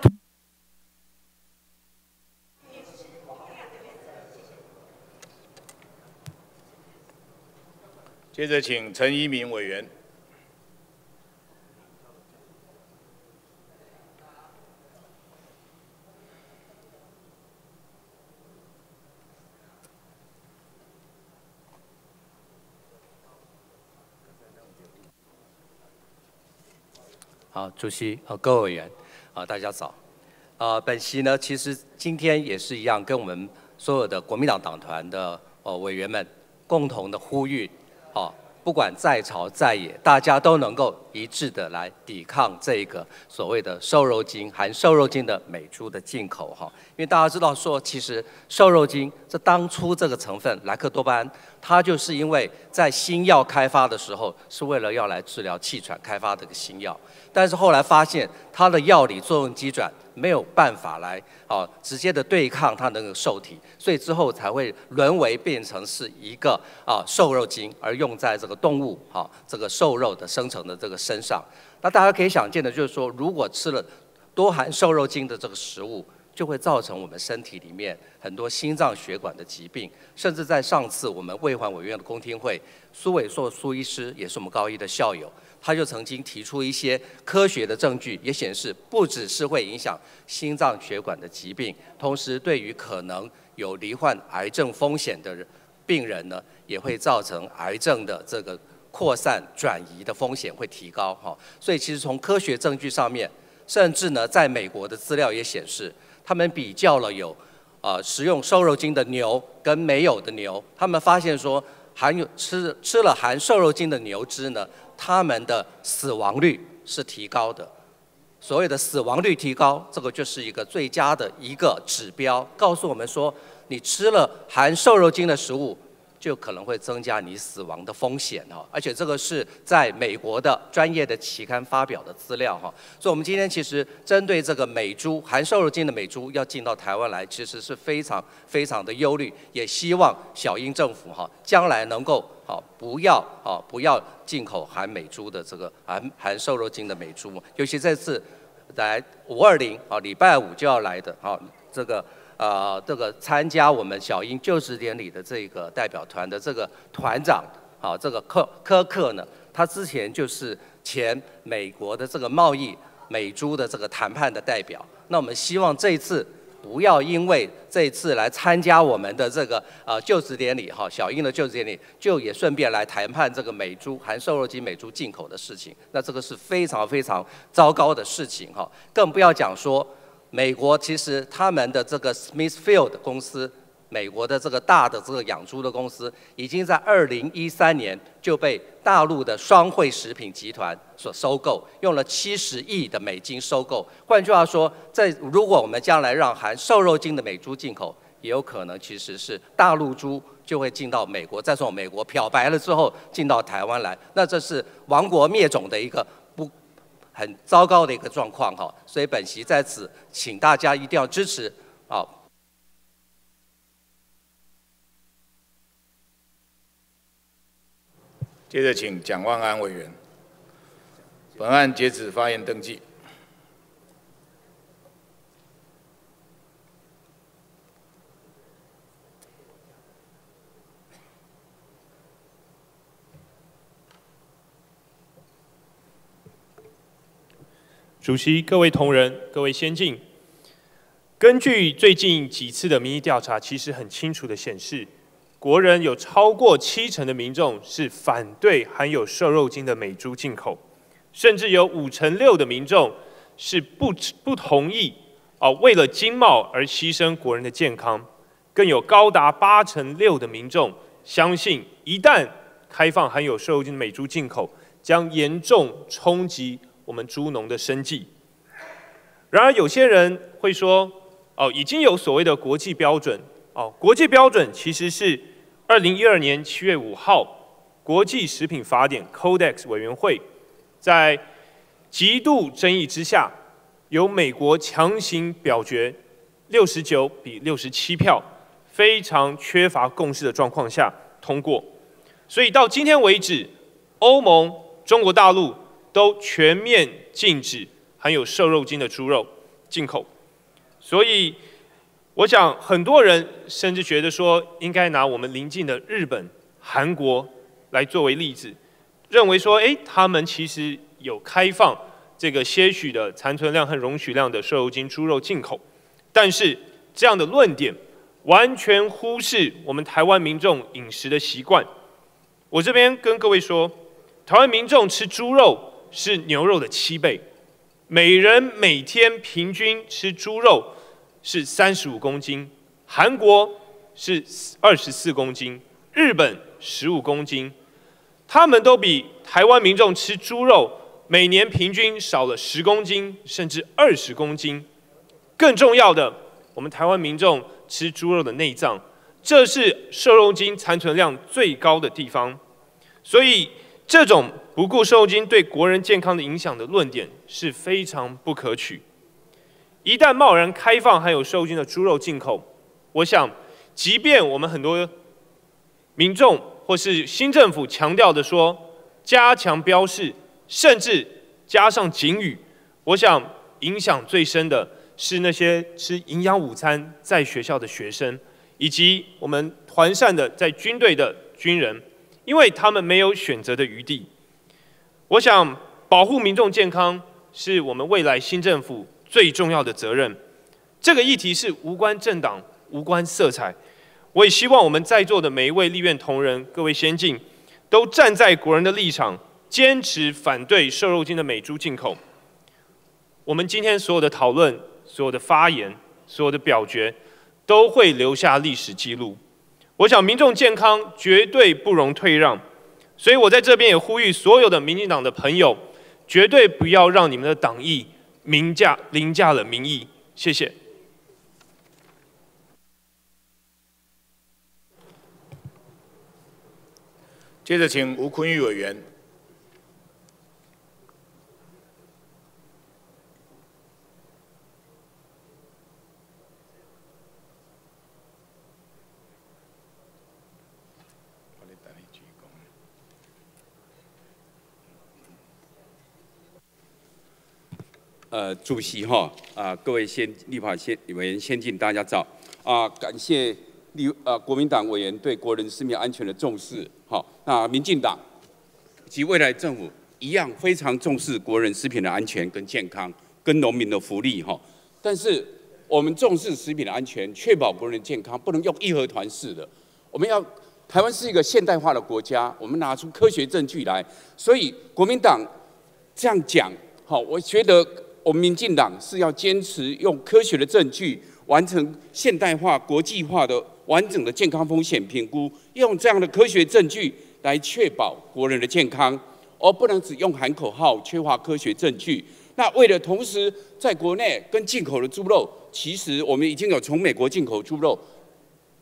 接着，请陈一鸣委员。 好，主席各位委员大家早。本席呢，其实今天也是一样，跟我们所有的国民党党团的委员们共同的呼吁。不管在朝在野，大家都能够一致的来抵抗这个所谓的瘦肉精含瘦肉精的美猪的进口因为大家知道说，其实瘦肉精这当初这个成分莱克多巴胺，它就是因为在新药开发的时候是为了要来治疗气喘开发的一个新药，但是后来发现它的药理作用机转没有办法来直接的对抗它的那个受体，所以之后才会沦为变成是一个瘦肉精，而用在这个动物这个瘦肉的生成的这个身上。那大家可以想见的就是说，如果吃了多含瘦肉精的这个食物，就会造成我们身体里面很多心脏血管的疾病，甚至在上次我们卫环委员的公听会，苏伟硕苏医师也是我们高一的校友，他就曾经提出一些科学的证据，也显示不只是会影响心脏血管的疾病，同时对于可能有罹患癌症风险的病人呢，也会造成癌症的这个扩散转移的风险会提高所以其实从科学证据上面，甚至呢在美国的资料也显示，他们比较了有食用瘦肉精的牛跟没有的牛，他们发现说吃了含瘦肉精的牛只呢，他们的死亡率是提高的。所谓的死亡率提高，这个就是一个最佳的一个指标，告诉我们说，你吃了含瘦肉精的食物，就可能会增加你死亡的风险而且这个是在美国的专业的期刊发表的资料所以我们今天其实针对这个美猪含瘦肉精的美猪要进到台湾来，其实是非常非常的忧虑，也希望小英政府将来能够不要进口含美猪的这个含瘦肉精的美猪，尤其这次来520礼拜五就要来的这个参加我们小英就职典礼的这个代表团的这个团长这个柯克呢，他之前就是前美国的这个贸易美猪的这个谈判的代表。那我们希望这一次不要因为这一次来参加我们的这个就职典礼小英的就职典礼，就也顺便来谈判这个美猪含瘦肉精美猪进口的事情，那这个是非常非常糟糕的事情更不要讲说美国其实他们的这个 Smithfield 公司，美国的这个大的这个养猪的公司，已经在2013年就被大陆的双汇食品集团所收购，用了70亿的美金收购。换句话说，如果我们将来让含瘦肉精的美猪进口， 也有可能其实是大陆猪就会进到美国，再从美国漂白了之后进到台湾来，那这是亡国灭种的一个很糟糕的一个状况哈。所以本席在此请大家一定要支持啊。 接着请蒋万安委员。本案截止发言登记。 主席、各位同仁、各位先进，根据最近几次的民意调查，其实很清楚的显示，国人有超过70%的民众是反对含有瘦肉精的美猪进口，甚至有56%的民众是不同意为了经贸而牺牲国人的健康，更有高达86%的民众相信，一旦开放含有瘦肉精的美猪进口，将严重冲击我们猪农的生计。然而，有些人会说，已经有所谓的国际标准，国际标准其实是2012年7月5号，国际食品法典 Codex 委员会在极度争议之下，由美国强行表决69比67票，非常缺乏共识的状况下通过。所以到今天为止，欧盟、中国大陆都全面禁止含有瘦肉精的猪肉进口。所以，我想很多人甚至觉得说，应该拿我们邻近的日本、韩国来作为例子，认为说，他们其实有开放这个些许的残存量和容许量的瘦肉精猪肉进口，但是这样的论点完全忽视我们台湾民众饮食的习惯。我这边跟各位说，台湾民众吃猪肉是牛肉的7倍，每人每天平均吃猪肉是35公斤，韩国是24公斤，日本15公斤，他们都比台湾民众吃猪肉每年平均少了10公斤，甚至20公斤。更重要的，我们台湾民众吃猪肉的内脏，这是瘦肉精残存量最高的地方。所以，这种不顾瘦肉精对国人健康的影响的论点是非常不可取。一旦贸然开放含有瘦肉精的猪肉进口，我想，即便我们很多民众或是新政府强调的说加强标示，甚至加上警语，我想影响最深的是那些吃营养午餐在学校的学生，以及我们团膳的在军队的军人，因为他们没有选择的余地。我想保护民众健康是我们未来新政府最重要的责任。这个议题是无关政党、无关色彩。我也希望我们在座的每一位立院同仁、各位先进，都站在国人的立场，坚持反对瘦肉精的美猪进口。我们今天所有的讨论、所有的发言、所有的表决，都会留下历史记录。我想民众健康绝对不容退让，所以我在这边也呼吁所有的民进党的朋友，绝对不要让你们的党意凌驾了民意。谢谢。 接着请吴坤玉委员。 主席各位立法委员先进，大家早感谢国民党委员对国人食品安全的重视。那民进党及未来政府一样非常重视国人食品的安全跟健康，跟农民的福利但是我们重视食品的安全，确保国人的健康，不能用义和团式的。台湾是一个现代化的国家，我们拿出科学证据来。所以国民党这样讲，我觉得我们民进党是要坚持用科学的证据，完成现代化、国际化的完整的健康风险评估，用这样的科学证据来确保国人的健康，而不能只用喊口号，缺乏科学证据。那为了同时在国内跟进口的猪肉，其实我们已经有从美国进口猪肉，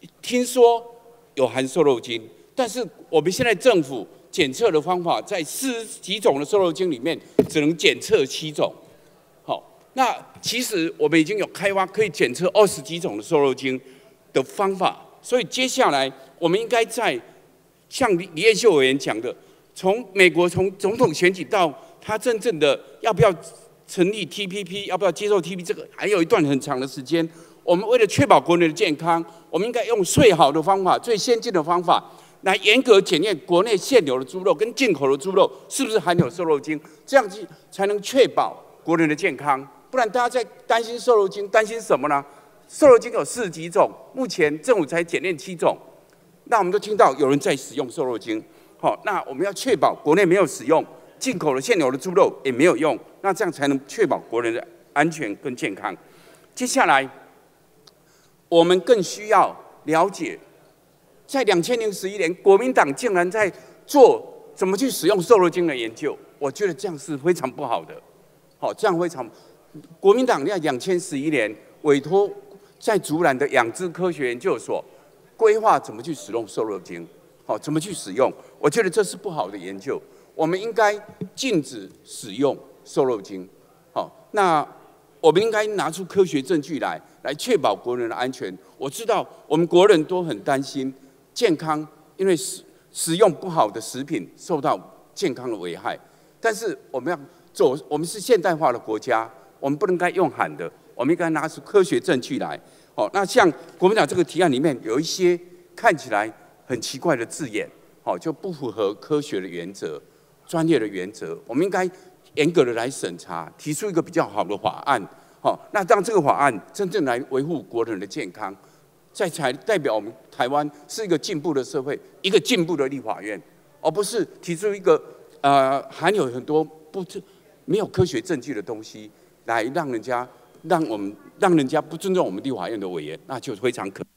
听说有含瘦肉精，但是我们现在政府检测的方法，在40几种的瘦肉精里面，只能检测7种。好，那其实我们已经有开发可以检测20几种的瘦肉精的方法，所以接下来我们应该在像李彦秀委员讲的，从美国从总统选举到他真正的要不要成立 TPP， 要不要接受 TPP， 这个还有一段很长的时间。我们为了确保国人的健康，我们应该用最好的方法、最先进的方法，来严格检验国内现有的猪肉跟进口的猪肉是不是含有瘦肉精，这样子才能确保国人的健康。不然大家在担心瘦肉精，担心什么呢？瘦肉精有40几种，目前政府才检验7种。那我们都听到有人在使用瘦肉精，好，那我们要确保国内没有使用，进口的现有的猪肉也没有用，那这样才能确保国人的安全跟健康。接下来，我们更需要了解，在2011年，国民党竟然在做怎么去使用瘦肉精的研究，我觉得这样是非常不好的。好，这样非常，国民党在2011年委托在竹南的养殖科学研究所规划怎么去使用瘦肉精，好，怎么去使用？我觉得这是不好的研究，我们应该禁止使用瘦肉精。好，那我们应该拿出科学证据来确保国人的安全。我知道我们国人都很担心健康，因为使用不好的食品受到健康的危害。但是我们要走，我们是现代化的国家，我们不能该用喊的，我们应该拿出科学证据来。哦，那像国民党这个提案里面有一些看起来很奇怪的字眼，哦，就不符合科学的原则、专业的原则，我们应该严格的来审查，提出一个比较好的法案。好，那让这个法案真正来维护国人的健康，才代表我们台湾是一个进步的社会，一个进步的立法院，而不是提出一个含有很多没有科学证据的东西，来让人家不尊重我们立法院的委员，那就非常可。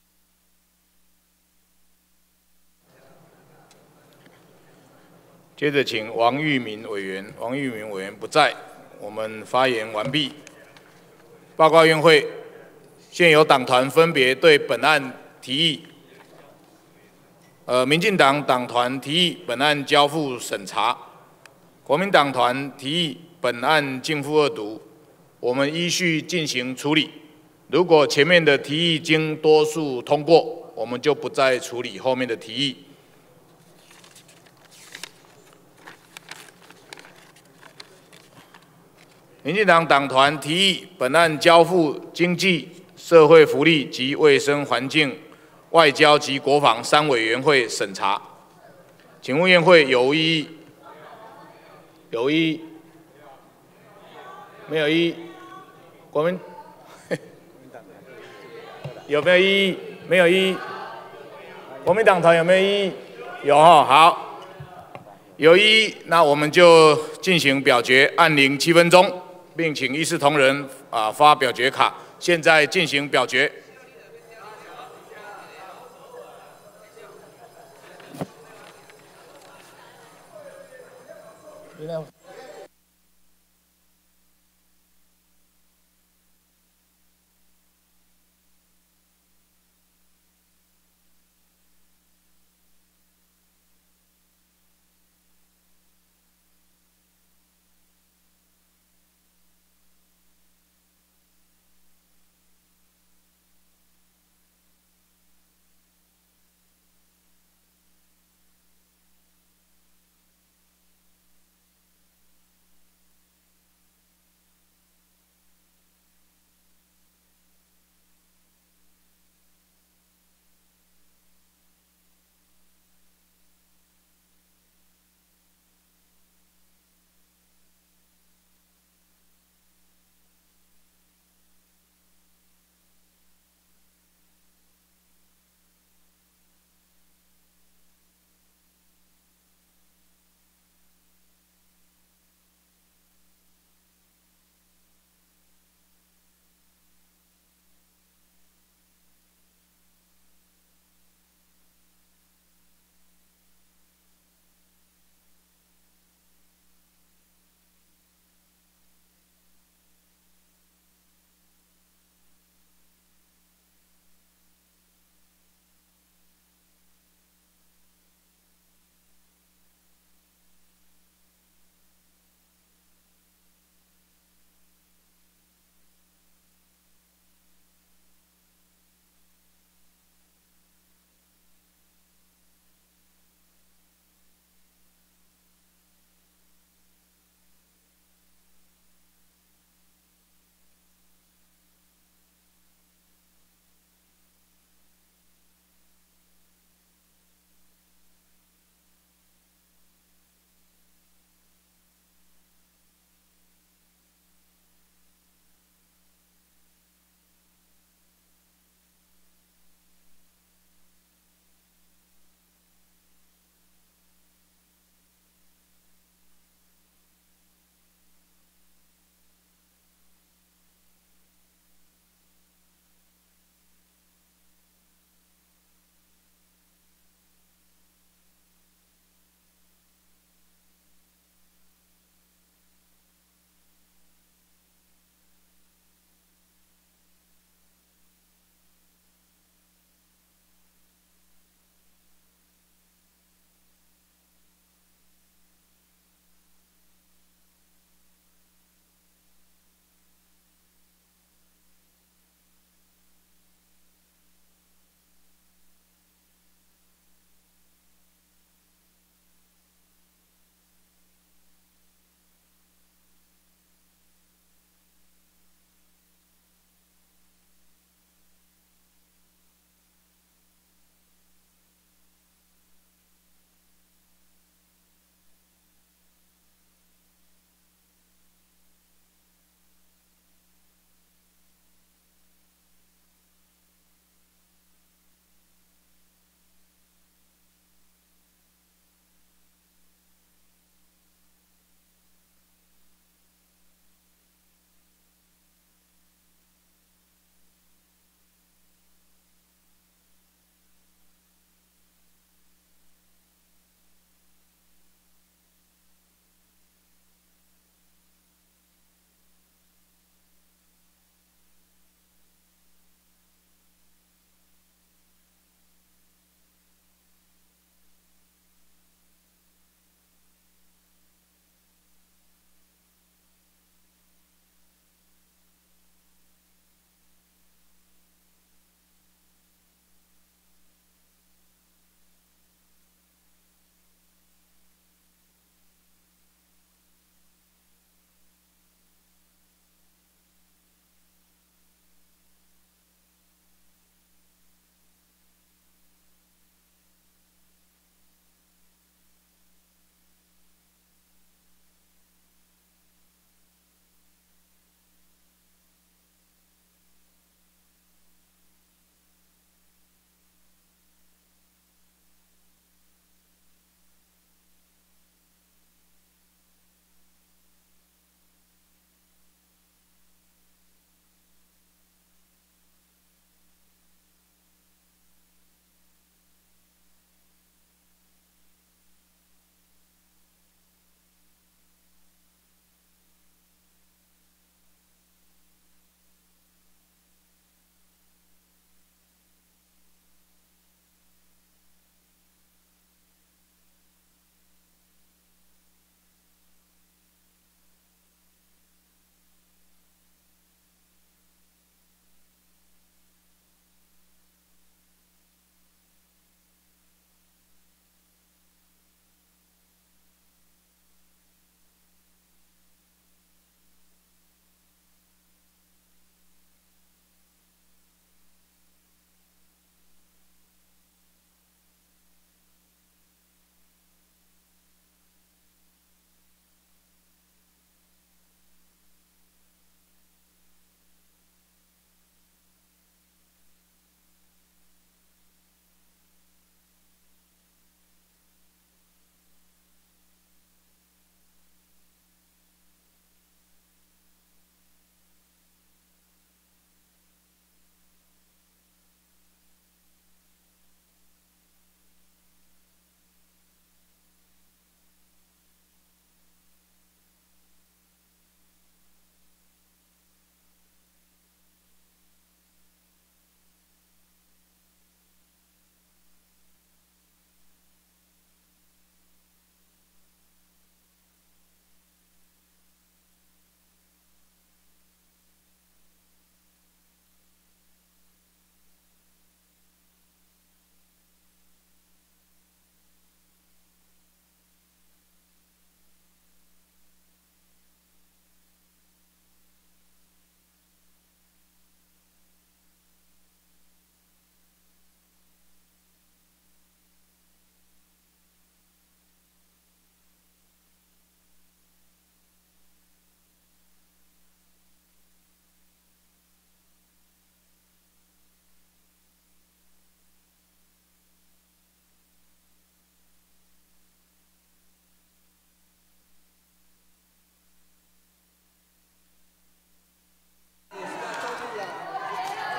接着请王玉民委员，王玉民委员不在，我们发言完毕。报告院会，现有党团分别对本案提议，民进党党团提议本案交付审查，国民党团提议本案逕付2读，我们依序进行处理。如果前面的提议经多数通过，我们就不再处理后面的提议。民进党党团提议本案交付经济社会福利及卫生环境、外交及国防3委员会审查，请问院会有无异议？有异议？没有异议？国民有没有异议？没有异议？国民党团有没有异议？有哈，好，有异议，那我们就进行表决，按铃7分钟。并请议事同仁发表决卡。现在进行表决。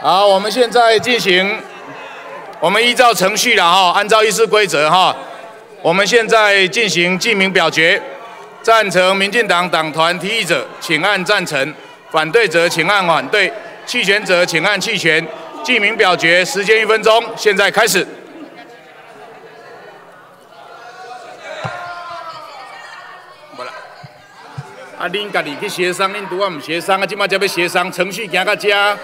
好，我们现在进行，我们依照程序啦哈，按照议事规则哈，我们现在进行记名表决。赞成民进党党团提议者，请按赞成；反对者，请按反对；弃权者，请按弃权。记名表决时间1分钟，现在开始。无啦，啊，恁家己去协商，恁拄仔唔协商，啊，即摆才要协商，程序行到这。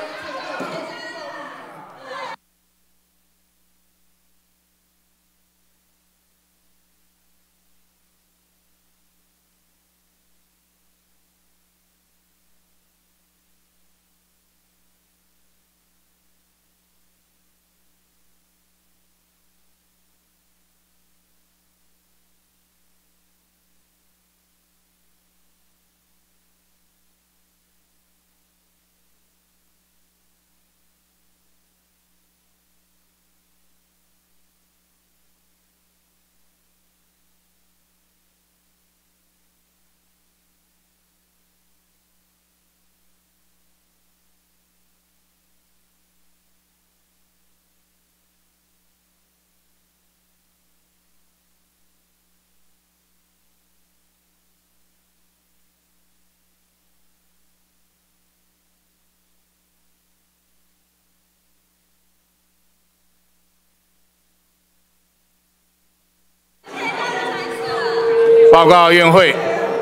报告院会，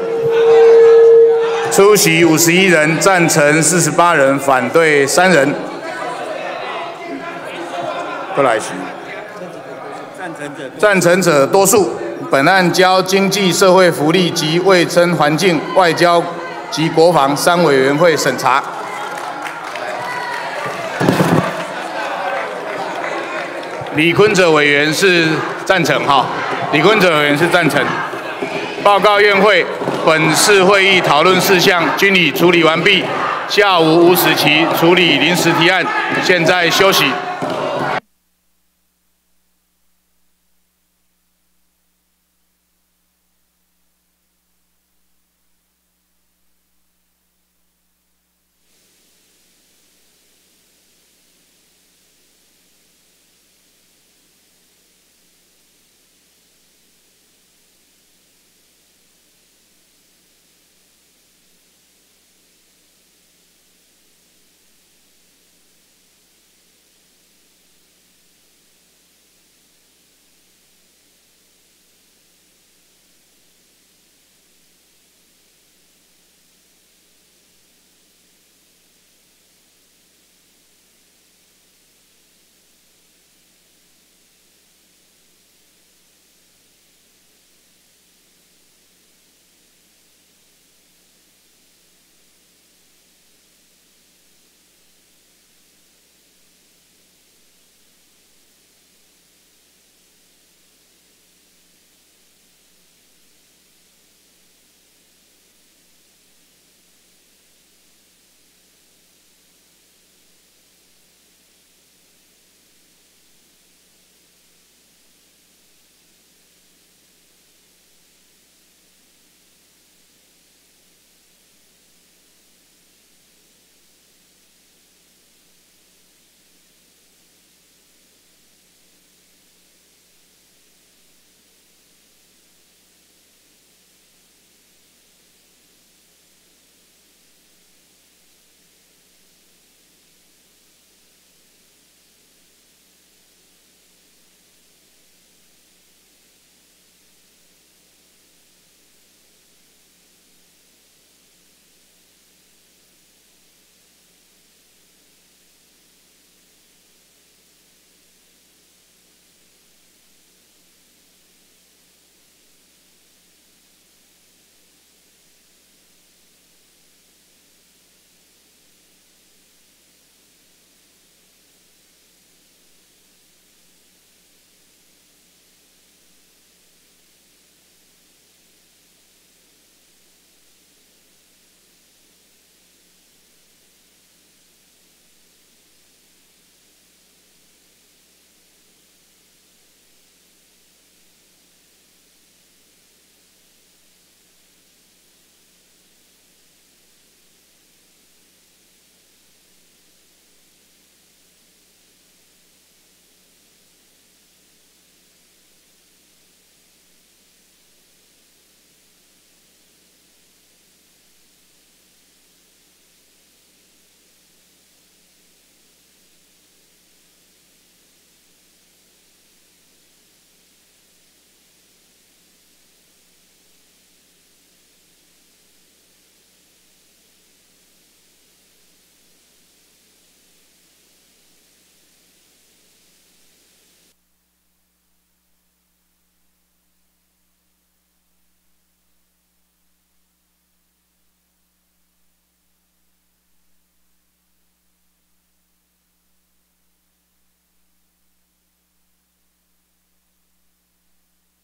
出席51人，赞成48人，反对3人。过来席。赞成者多数。本案交经济社会福利及卫生环境、外交及国防3委员会审查。李坤哲委员是赞成哈，李坤哲委员是赞成。报告院会，本次会议讨论事项均已处理完毕，下午5时起处理临时提案，现在休息。